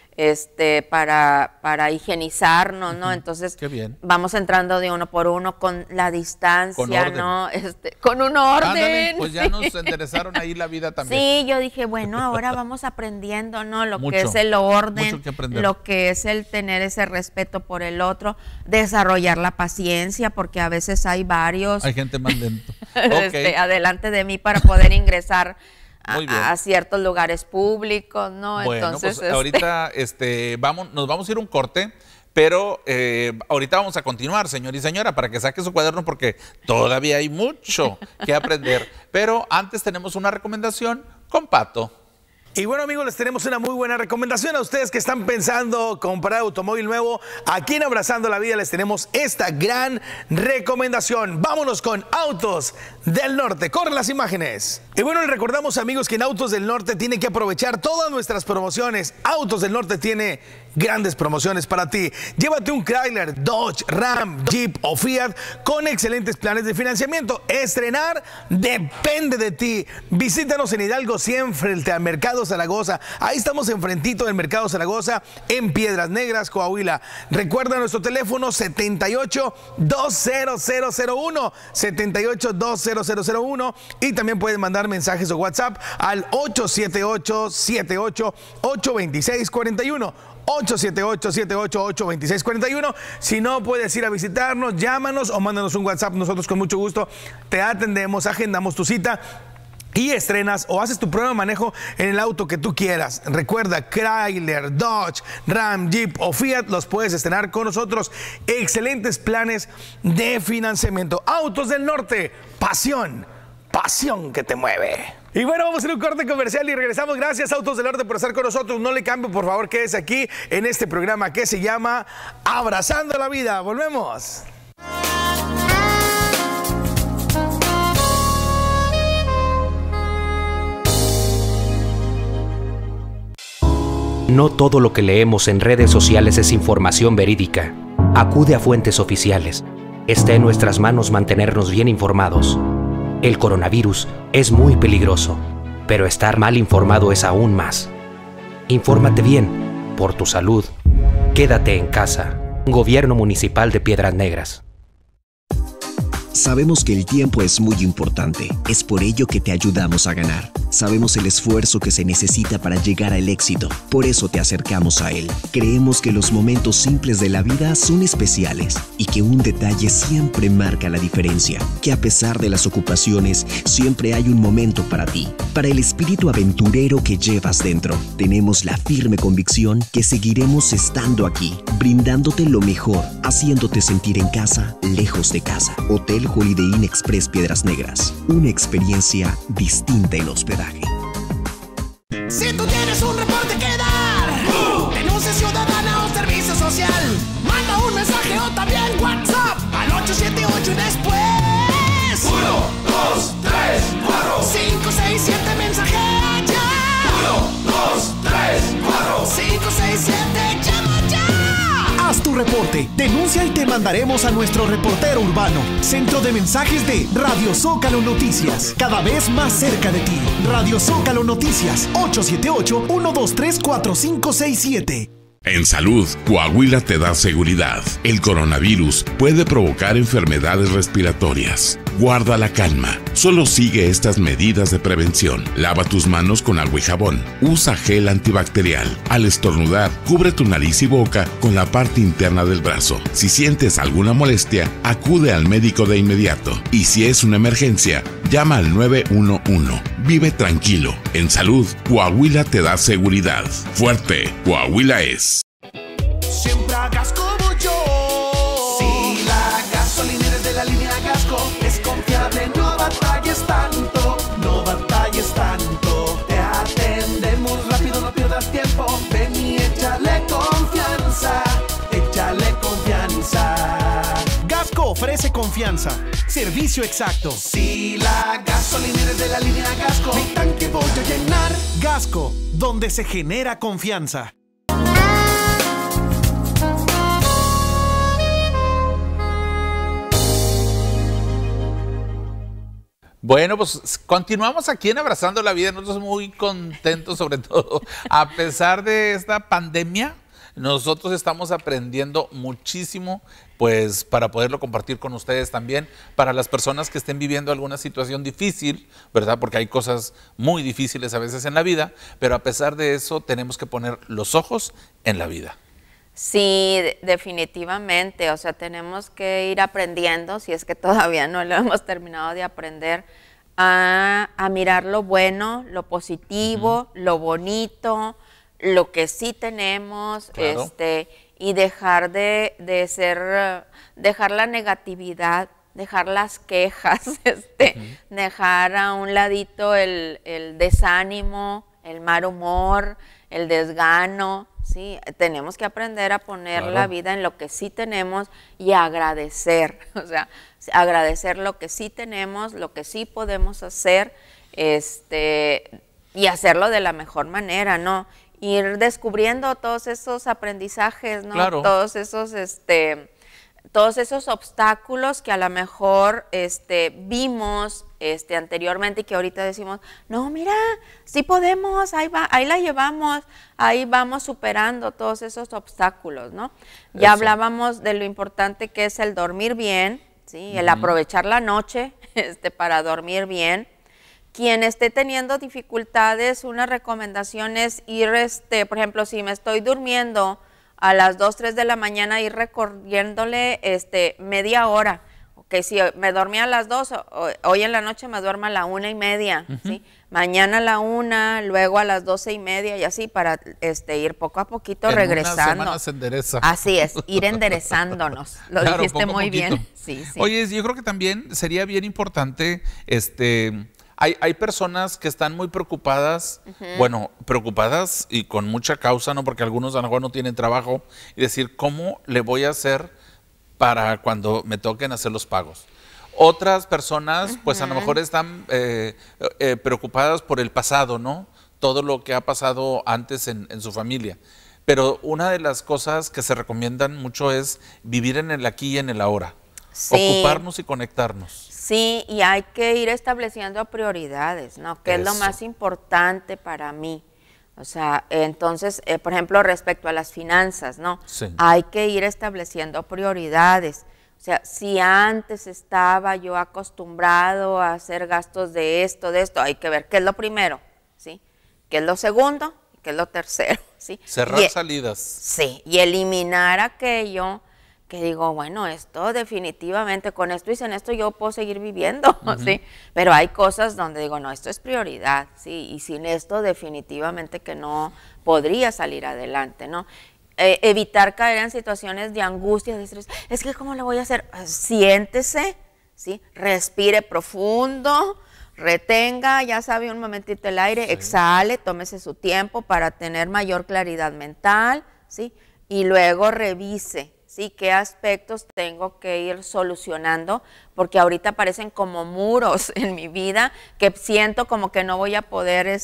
Para higienizarnos, ¿no? Entonces vamos entrando de uno por uno con la distancia, ¿no? Con un orden. Ándale, pues ya nos enderezaron ahí la vida también. Sí, yo dije, bueno, ahora vamos aprendiendo, ¿no? Lo que es el orden, lo que es el tener ese respeto por el otro, desarrollar la paciencia, porque a veces hay varios. Hay gente más lento. Adelante de mí para poder ingresar a ciertos lugares públicos, ¿no? Bueno, entonces, pues ahorita nos vamos a ir un corte, pero ahorita vamos a continuar, señor y señora, para que saque su cuaderno porque todavía hay mucho que aprender. Pero antes tenemos una recomendación con Pato. Y bueno, amigos, les tenemos una muy buena recomendación a ustedes que están pensando comprar automóvil nuevo. Aquí en Abrazando la Vida les tenemos esta gran recomendación. Vámonos con Autos del Norte. Corren las imágenes. Y bueno, les recordamos, amigos, que en Autos del Norte tienen que aprovechar todas nuestras promociones. Autos del Norte tiene grandes promociones para ti. Llévate un Chrysler, Dodge, Ram, Jeep o Fiat con excelentes planes de financiamiento. Estrenar depende de ti. Visítanos en Hidalgo 100 frente al Mercado Zaragoza. Ahí estamos enfrentito del Mercado Zaragoza en Piedras Negras, Coahuila. Recuerda nuestro teléfono 78-20001, 78-20001, y también pueden mandar mensajes o WhatsApp al 878-78-82641. 878-78-82641. Si no puedes ir a visitarnos, llámanos o mándanos un WhatsApp. Nosotros con mucho gusto te atendemos, agendamos tu cita y estrenas o haces tu prueba de manejo en el auto que tú quieras. Recuerda, Chrysler, Dodge, Ram, Jeep o Fiat los puedes estrenar con nosotros. Excelentes planes de financiamiento. Autos del Norte, pasión que te mueve. Y bueno, vamos a hacer un corte comercial y regresamos. Gracias, Autos del Norte, por estar con nosotros. No le cambie, por favor, quédese aquí en este programa que se llama Abrazando la Vida. Volvemos. No todo lo que leemos en redes sociales es información verídica. Acude a fuentes oficiales. Está en nuestras manos mantenernos bien informados. El coronavirus es muy peligroso, pero estar mal informado es aún más. Infórmate bien, por tu salud. Quédate en casa. Gobierno Municipal de Piedras Negras. Sabemos que el tiempo es muy importante, es por ello que te ayudamos a ganar. Sabemos el esfuerzo que se necesita para llegar al éxito, por eso te acercamos a él. Creemos que los momentos simples de la vida son especiales y que un detalle siempre marca la diferencia, que a pesar de las ocupaciones, siempre hay un momento para ti, para el espíritu aventurero que llevas dentro. Tenemos la firme convicción que seguiremos estando aquí, brindándote lo mejor, haciéndote sentir en casa, lejos de casa. Hotel Holiday Inn Express Piedras Negras, una experiencia distinta en hospedaje. Si tú tienes un reporte que dar, denuncia ciudadana o servicio social, manda un mensaje o también WhatsApp al 878 y después 1, 2, 3, 4, 5, 6, 7 mensajes ya. reporte. Denuncia y te mandaremos a nuestro reportero urbano. Centro de mensajes de Radio Zócalo Noticias. Cada vez más cerca de ti. Radio Zócalo Noticias. 878-123-4567. En salud, Coahuila te da seguridad. El coronavirus puede provocar enfermedades respiratorias. Guarda la calma. Solo sigue estas medidas de prevención. Lava tus manos con agua y jabón. Usa gel antibacterial. Al estornudar, cubre tu nariz y boca con la parte interna del brazo. Si sientes alguna molestia, acude al médico de inmediato. Y si es una emergencia, llama al 911. Vive tranquilo. En salud, Coahuila te da seguridad. Fuerte, Coahuila es. Siempre hagas como yo. Si la gasolinera es de la línea Gasco, es confiable, no batalles tanto, no batalles tanto. Te atendemos rápido, no pierdas tiempo. Ven y échale confianza, échale confianza. Gasco ofrece confianza, servicio exacto. Si la gasolinera es de la línea Gasco, mi tanque voy a llenar. Gasco, donde se genera confianza. Bueno, pues continuamos aquí en Abrazando la Vida, nosotros muy contentos, sobre todo a pesar de esta pandemia. Nosotros estamos aprendiendo muchísimo, pues para poderlo compartir con ustedes también, para las personas que estén viviendo alguna situación difícil, ¿verdad? Porque hay cosas muy difíciles a veces en la vida, pero a pesar de eso tenemos que poner los ojos en la vida. Sí, definitivamente, o sea, tenemos que ir aprendiendo, si es que todavía no lo hemos terminado de aprender, a mirar lo bueno, lo positivo, lo bonito, lo que sí tenemos, Claro. Y dejar dejar la negatividad, dejar las quejas, dejar a un ladito el desánimo, el mal humor, el desgano. Sí, tenemos que aprender a poner la vida en lo que sí tenemos y agradecer, o sea, agradecer lo que sí tenemos, lo que sí podemos hacer, y hacerlo de la mejor manera, ¿no? Ir descubriendo todos esos aprendizajes, ¿no? Claro. Todos esos obstáculos que a lo mejor vimos anteriormente y que ahorita decimos, no, mira, sí podemos, ahí la llevamos, ahí vamos superando todos esos obstáculos, ¿no? Ya hablábamos de lo importante que es el dormir bien, ¿sí? El aprovechar la noche para dormir bien. Quien esté teniendo dificultades, una recomendación es ir, por ejemplo, si me estoy durmiendo a las 2, 3 de la mañana, ir recorriéndole media hora. Okay, si me dormí a las 2, hoy en la noche me duermo a la 1:30, ¿sí? Mañana a la 1, luego a las 12:30 y así para ir poco a poquito En regresando. una semana se endereza. Así es, ir enderezándonos. Lo Claro, dijiste poco a muy poquito. bien. Sí, sí. Oye, yo creo que también sería bien importante, hay personas que están muy preocupadas, bueno, preocupadas y con mucha causa, ¿no? Porque algunos a lo mejor no tienen trabajo, y decir, ¿cómo le voy a hacer para cuando me toquen hacer los pagos? Otras personas, pues a lo mejor están preocupadas por el pasado, ¿no? Todo lo que ha pasado antes en su familia. Pero una de las cosas que se recomiendan mucho es vivir en el aquí y en el ahora. Sí. Ocuparnos y conectarnos. Sí, y hay que ir estableciendo prioridades, ¿no? ¿Qué es lo más importante para mí? O sea, entonces, por ejemplo, respecto a las finanzas, ¿no? Sí. Hay que ir estableciendo prioridades. O sea, si antes estaba yo acostumbrado a hacer gastos de esto, hay que ver qué es lo primero, ¿sí? ¿Qué es lo segundo? ¿Qué es lo tercero? ¿Sí? Cerrar salidas. Sí, y eliminar aquello que digo, bueno, esto definitivamente, con esto y sin esto yo puedo seguir viviendo, ¿sí? Pero hay cosas donde digo, no, esto es prioridad, ¿sí? Y sin esto definitivamente que no podría salir adelante, ¿no? Evitar caer en situaciones de angustia, de estrés. Es que, ¿cómo lo voy a hacer? Siéntese, ¿sí? Respire profundo, retenga, ya sabe, un momentito el aire, exhale, tómese su tiempo para tener mayor claridad mental, ¿sí? Y luego revise, ¿sí? ¿Qué aspectos tengo que ir solucionando? Porque ahorita parecen como muros en mi vida que siento como que no voy a poder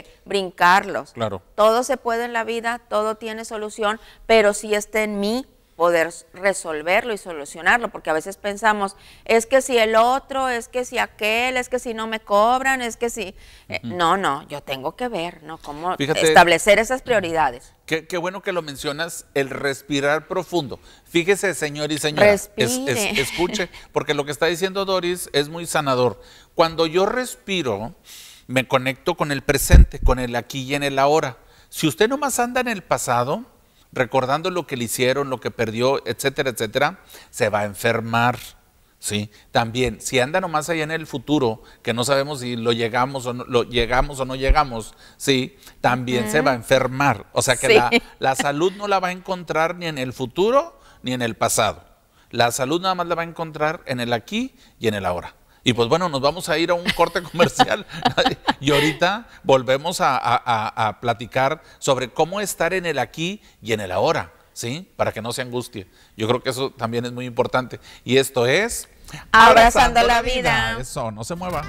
brincarlos. Claro. Todo se puede en la vida, todo tiene solución, pero sí está en mí poder resolverlo y solucionarlo, porque a veces pensamos, es que si el otro, es que si aquel, es que si no me cobran, es que si... No, yo tengo que ver, ¿no? Cómo establecer esas prioridades. Qué bueno que lo mencionas, el respirar profundo. Fíjese, señor y señora, escuche, porque lo que está diciendo Doris es muy sanador. Cuando yo respiro, me conecto con el presente, con el aquí y en el ahora. Si usted nomás anda en el pasado, recordando lo que le hicieron, lo que perdió, etcétera, etcétera, se va a enfermar, ¿sí? También, si anda nomás allá en el futuro, que no sabemos si lo llegamos o no llegamos, ¿sí? También se va a enfermar. O sea que la salud no la va a encontrar ni en el futuro ni en el pasado. La salud nada más la va a encontrar en el aquí y en el ahora. Y pues bueno, nos vamos a ir a un corte comercial y ahorita volvemos a platicar sobre cómo estar en el aquí y en el ahora, ¿sí? Para que no se angustie. Yo creo que eso también es muy importante. Y esto es... Abrazando la vida. Eso, no se mueva.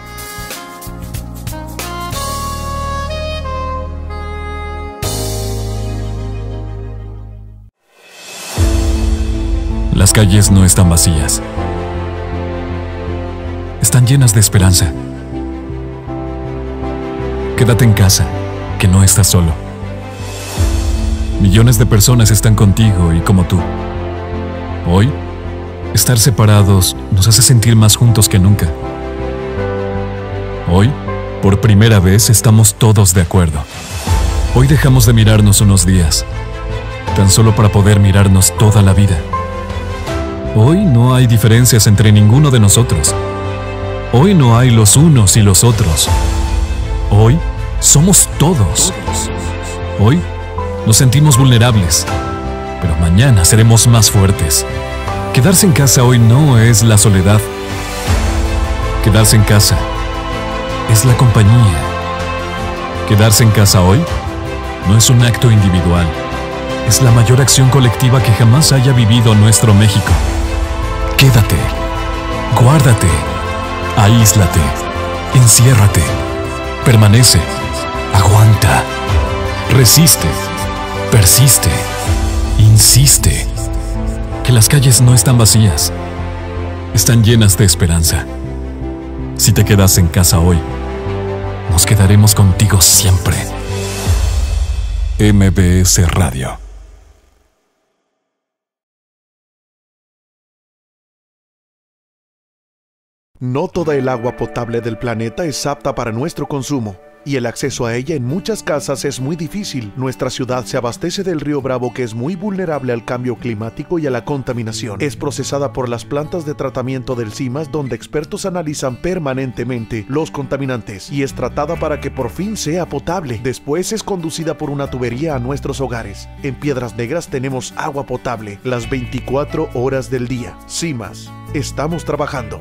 Las calles no están vacías. Están llenas de esperanza. Quédate en casa, que no estás solo. Millones de personas están contigo y como tú. Hoy, estar separados nos hace sentir más juntos que nunca. Hoy, por primera vez, estamos todos de acuerdo. Hoy dejamos de mirarnos unos días, tan solo para poder mirarnos toda la vida. Hoy no hay diferencias entre ninguno de nosotros. Hoy no hay los unos y los otros. Hoy somos todos. Hoy nos sentimos vulnerables, pero mañana seremos más fuertes. Quedarse en casa hoy no es la soledad. Quedarse en casa es la compañía. Quedarse en casa hoy no es un acto individual. Es la mayor acción colectiva que jamás haya vivido nuestro México. Quédate, guárdate, aíslate, enciérrate, permanece, aguanta, resiste, persiste, insiste. Que las calles no están vacías, están llenas de esperanza. Si te quedas en casa hoy, nos quedaremos contigo siempre. MBS Radio. No toda el agua potable del planeta es apta para nuestro consumo, y el acceso a ella en muchas casas es muy difícil. Nuestra ciudad se abastece del río Bravo, que es muy vulnerable al cambio climático y a la contaminación. Es procesada por las plantas de tratamiento del CIMAS, donde expertos analizan permanentemente los contaminantes, y es tratada para que por fin sea potable. Después es conducida por una tubería a nuestros hogares. En Piedras Negras tenemos agua potable las 24 horas del día. CIMAS, estamos trabajando.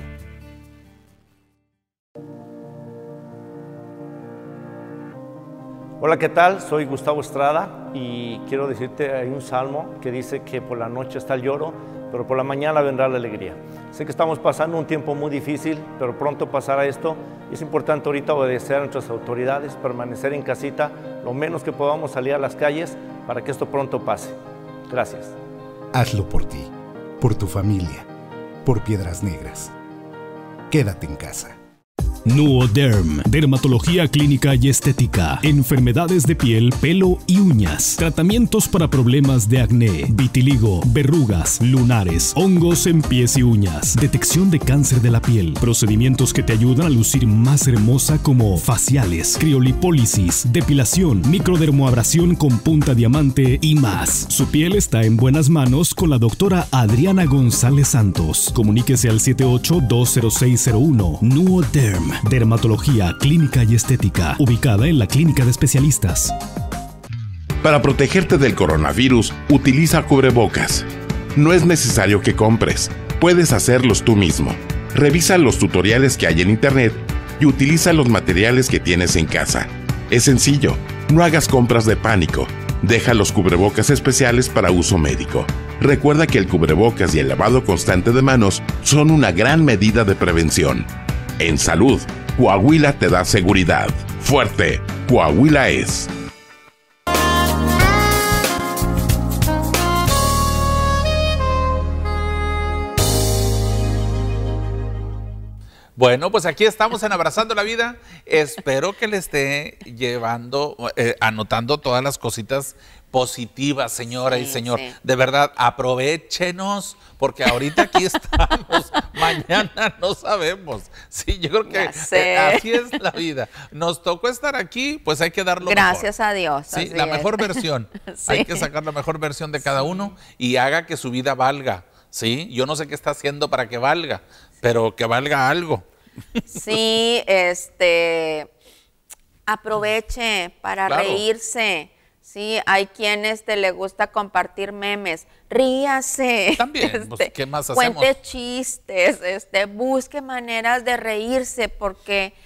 Hola, ¿qué tal? Soy Gustavo Estrada y quiero decirte, hay un salmo que dice que por la noche está el lloro, pero por la mañana vendrá la alegría. Sé que estamos pasando un tiempo muy difícil, pero pronto pasará esto. Es importante ahorita obedecer a nuestras autoridades, permanecer en casita, lo menos que podamos salir a las calles para que esto pronto pase. Gracias. Hazlo por ti, por tu familia, por Piedras Negras. Quédate en casa. Nuoderm, dermatología clínica y estética, enfermedades de piel, pelo y uñas, tratamientos para problemas de acné, vitiligo, verrugas, lunares, hongos en pies y uñas, detección de cáncer de la piel, procedimientos que te ayudan a lucir más hermosa como faciales, criolipólisis, depilación, microdermoabrasión con punta diamante y más. Su piel está en buenas manos con la doctora Adriana González Santos. Comuníquese al 78-20601. Nuoderm, dermatología clínica y estética, ubicada en la Clínica de Especialistas. Para protegerte del coronavirus, utiliza cubrebocas. No es necesario que compres, puedes hacerlos tú mismo. Revisa los tutoriales que hay en internet y utiliza los materiales que tienes en casa. Es sencillo, no hagas compras de pánico. Deja los cubrebocas especiales para uso médico. Recuerda que el cubrebocas y el lavado constante de manos son una gran medida de prevención. En salud, Coahuila te da seguridad. Fuerte, Coahuila es. Bueno, pues aquí estamos en Abrazando la Vida. Espero que le esté llevando, anotando todas las cositas positivas, señora y señor. sí. De verdad, aprovéchenos, porque ahorita aquí estamos, mañana no sabemos. Sí, yo creo que Ya sé. así es la vida. Nos tocó estar aquí, pues hay que darlo Gracias mejor. a Dios. Sí, así la es. mejor versión. Sí. Hay que sacar la mejor versión de cada uno y haga que su vida valga. Sí, yo no sé qué está haciendo para que valga, pero que valga algo. Sí, aproveche para Claro. reírse. Sí, hay quienes le gusta compartir memes. Ríase. También, pues, ¿qué más hacemos? Cuente chistes, busque maneras de reírse porque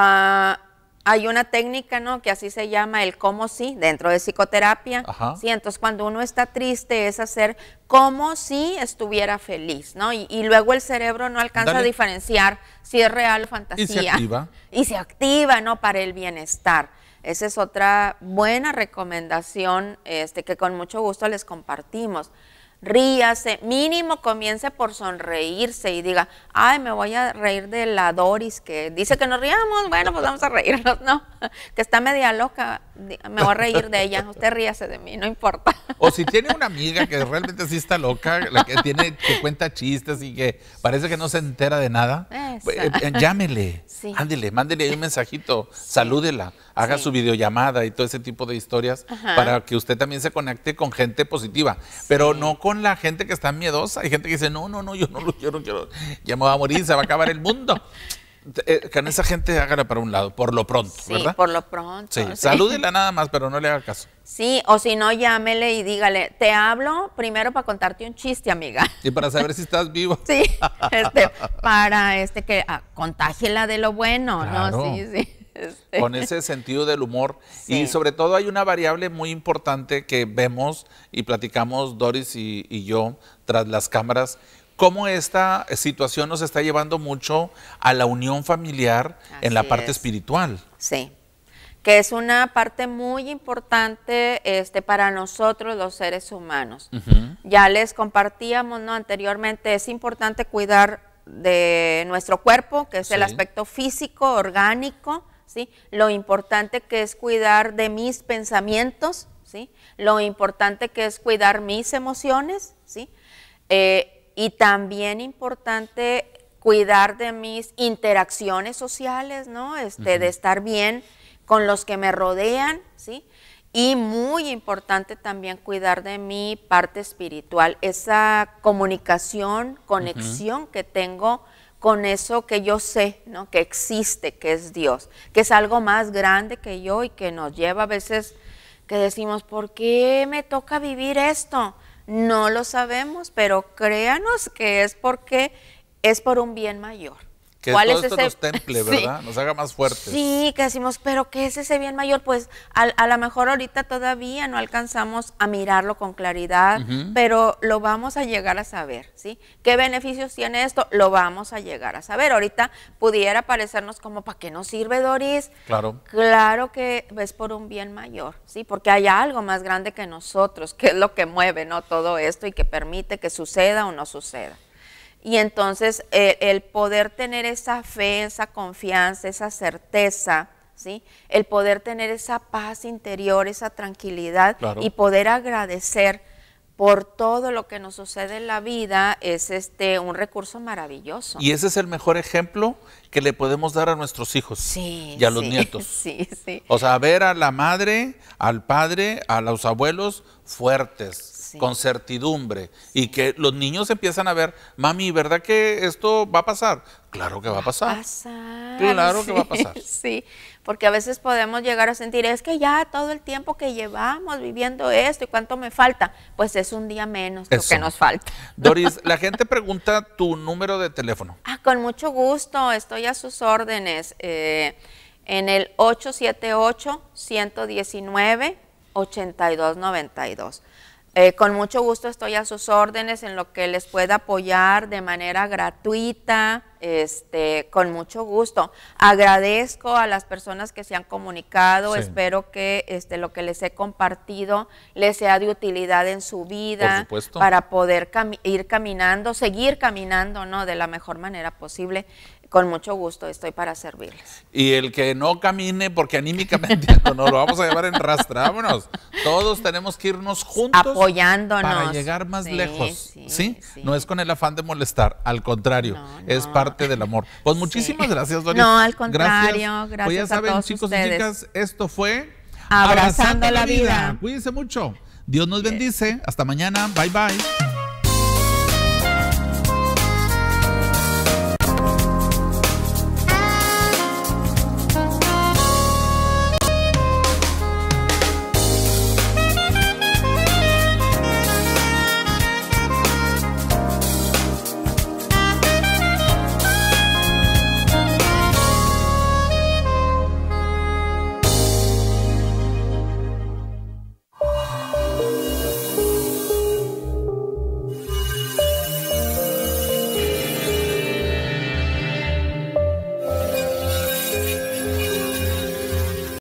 hay una técnica, ¿no? Que así se llama el cómo sí, dentro de psicoterapia. Ajá. Sí, entonces cuando uno está triste es hacer como si estuviera feliz, ¿no? Y luego el cerebro no alcanza a Dale. diferenciar si es real o fantasía. Y se activa. Y se activa, ¿no? Para el bienestar. Esa es otra buena recomendación que con mucho gusto les compartimos. Ríase, mínimo comience por sonreírse y diga, ay, me voy a reír de la Doris que dice que nos riamos, bueno, pues vamos a reírnos, ¿no? Que está media loca, me voy a reír de ella, usted ríase de mí, no importa. O si tiene una amiga que realmente sí está loca, la que cuenta chistes y que parece que no se entera de nada, llámele, Sí. ándele, mándele ahí un mensajito, salúdela, haga su videollamada y todo ese tipo de historias Ajá. para que usted también se conecte con gente positiva, pero no con la gente que está miedosa. Hay gente que dice, no, yo no lo quiero, ya me va a morir, se va a acabar el mundo. Con esa gente hágala para un lado, por lo pronto, Sí, ¿verdad? por lo pronto. Sí, sí. salúdela nada más, pero no le haga caso. Sí, o si no, llámele y dígale, te hablo primero para contarte un chiste, amiga. Y para saber si estás vivo. Sí, para que contágiela de lo bueno, Claro. ¿no? Sí. Con ese sentido del humor. Sí. Y sobre todo hay una variable muy importante que vemos y platicamos Doris y yo tras las cámaras, cómo esta situación nos está llevando mucho a la unión familiar en la Así parte es. espiritual. Sí, que es una parte muy importante para nosotros los seres humanos. Ya les compartíamos, ¿no? Anteriormente, es importante cuidar de nuestro cuerpo, que es el Sí. aspecto físico, orgánico, ¿sí? Lo importante que es cuidar de mis pensamientos, ¿sí? Lo importante que es cuidar mis emociones, ¿sí? Y también importante cuidar de mis interacciones sociales, ¿no? De estar bien con los que me rodean, ¿sí? Y muy importante también cuidar de mi parte espiritual, esa comunicación, conexión que tengo con eso que yo sé, ¿no? Que existe, que es Dios, que es algo más grande que yo y que nos lleva a veces que decimos, ¿por qué me toca vivir esto? No lo sabemos, pero créanos que es porque es por un bien mayor. Que ¿Cuál todo es esto ese? nos temple, Sí. ¿verdad? Nos haga más fuertes. Sí, que decimos, pero ¿qué es ese bien mayor? Pues a lo mejor ahorita todavía no alcanzamos a mirarlo con claridad, Ujú. pero lo vamos a llegar a saber, ¿sí? ¿Qué beneficios tiene esto? Lo vamos a llegar a saber. Ahorita pudiera parecernos como, ¿para qué nos sirve, Doris? Claro. Claro que es por un bien mayor, ¿sí? Porque hay algo más grande que nosotros, que es lo que mueve, ¿no? Todo esto y que permite que suceda o no suceda. Y entonces el poder tener esa fe, esa confianza, esa certeza, ¿sí? El poder tener esa paz interior, esa tranquilidad Claro. y poder agradecer por todo lo que nos sucede en la vida es un recurso maravilloso. Y ese es el mejor ejemplo que le podemos dar a nuestros hijos Sí, y a los sí, nietos. Sí, sí. O sea, ver a la madre, al padre, a los abuelos fuertes, con certidumbre. Y que los niños empiezan a ver, mami, ¿verdad que esto va a pasar? Claro que va a pasar. Claro que va a pasar. Sí, porque a veces podemos llegar a sentir, es que ya todo el tiempo que llevamos viviendo esto y cuánto me falta, pues es un día menos lo Eso. que nos falta. Doris, la gente pregunta tu número de teléfono. Con mucho gusto, estoy a sus órdenes en el 878-119-8292. Con mucho gusto estoy a sus órdenes en lo que les pueda apoyar de manera gratuita, con mucho gusto. Agradezco a las personas que se han comunicado, espero que lo que les he compartido les sea de utilidad en su vida, para poder ir caminando, seguir caminando, ¿no?, de la mejor manera posible. Con mucho gusto estoy para servirles. Y el que no camine, porque anímicamente no lo vamos a llevar en rastra, vámonos. Todos tenemos que irnos juntos, apoyándonos, para llegar más lejos. ¿Sí? No es con el afán de molestar, al contrario, es parte del amor. Pues muchísimas gracias, Doris. No, al contrario, gracias pues ya saben, a todos chicos ustedes. y chicas, esto fue Abrazando la vida. Cuídense mucho. Dios nos bendice. Hasta mañana. Bye, bye.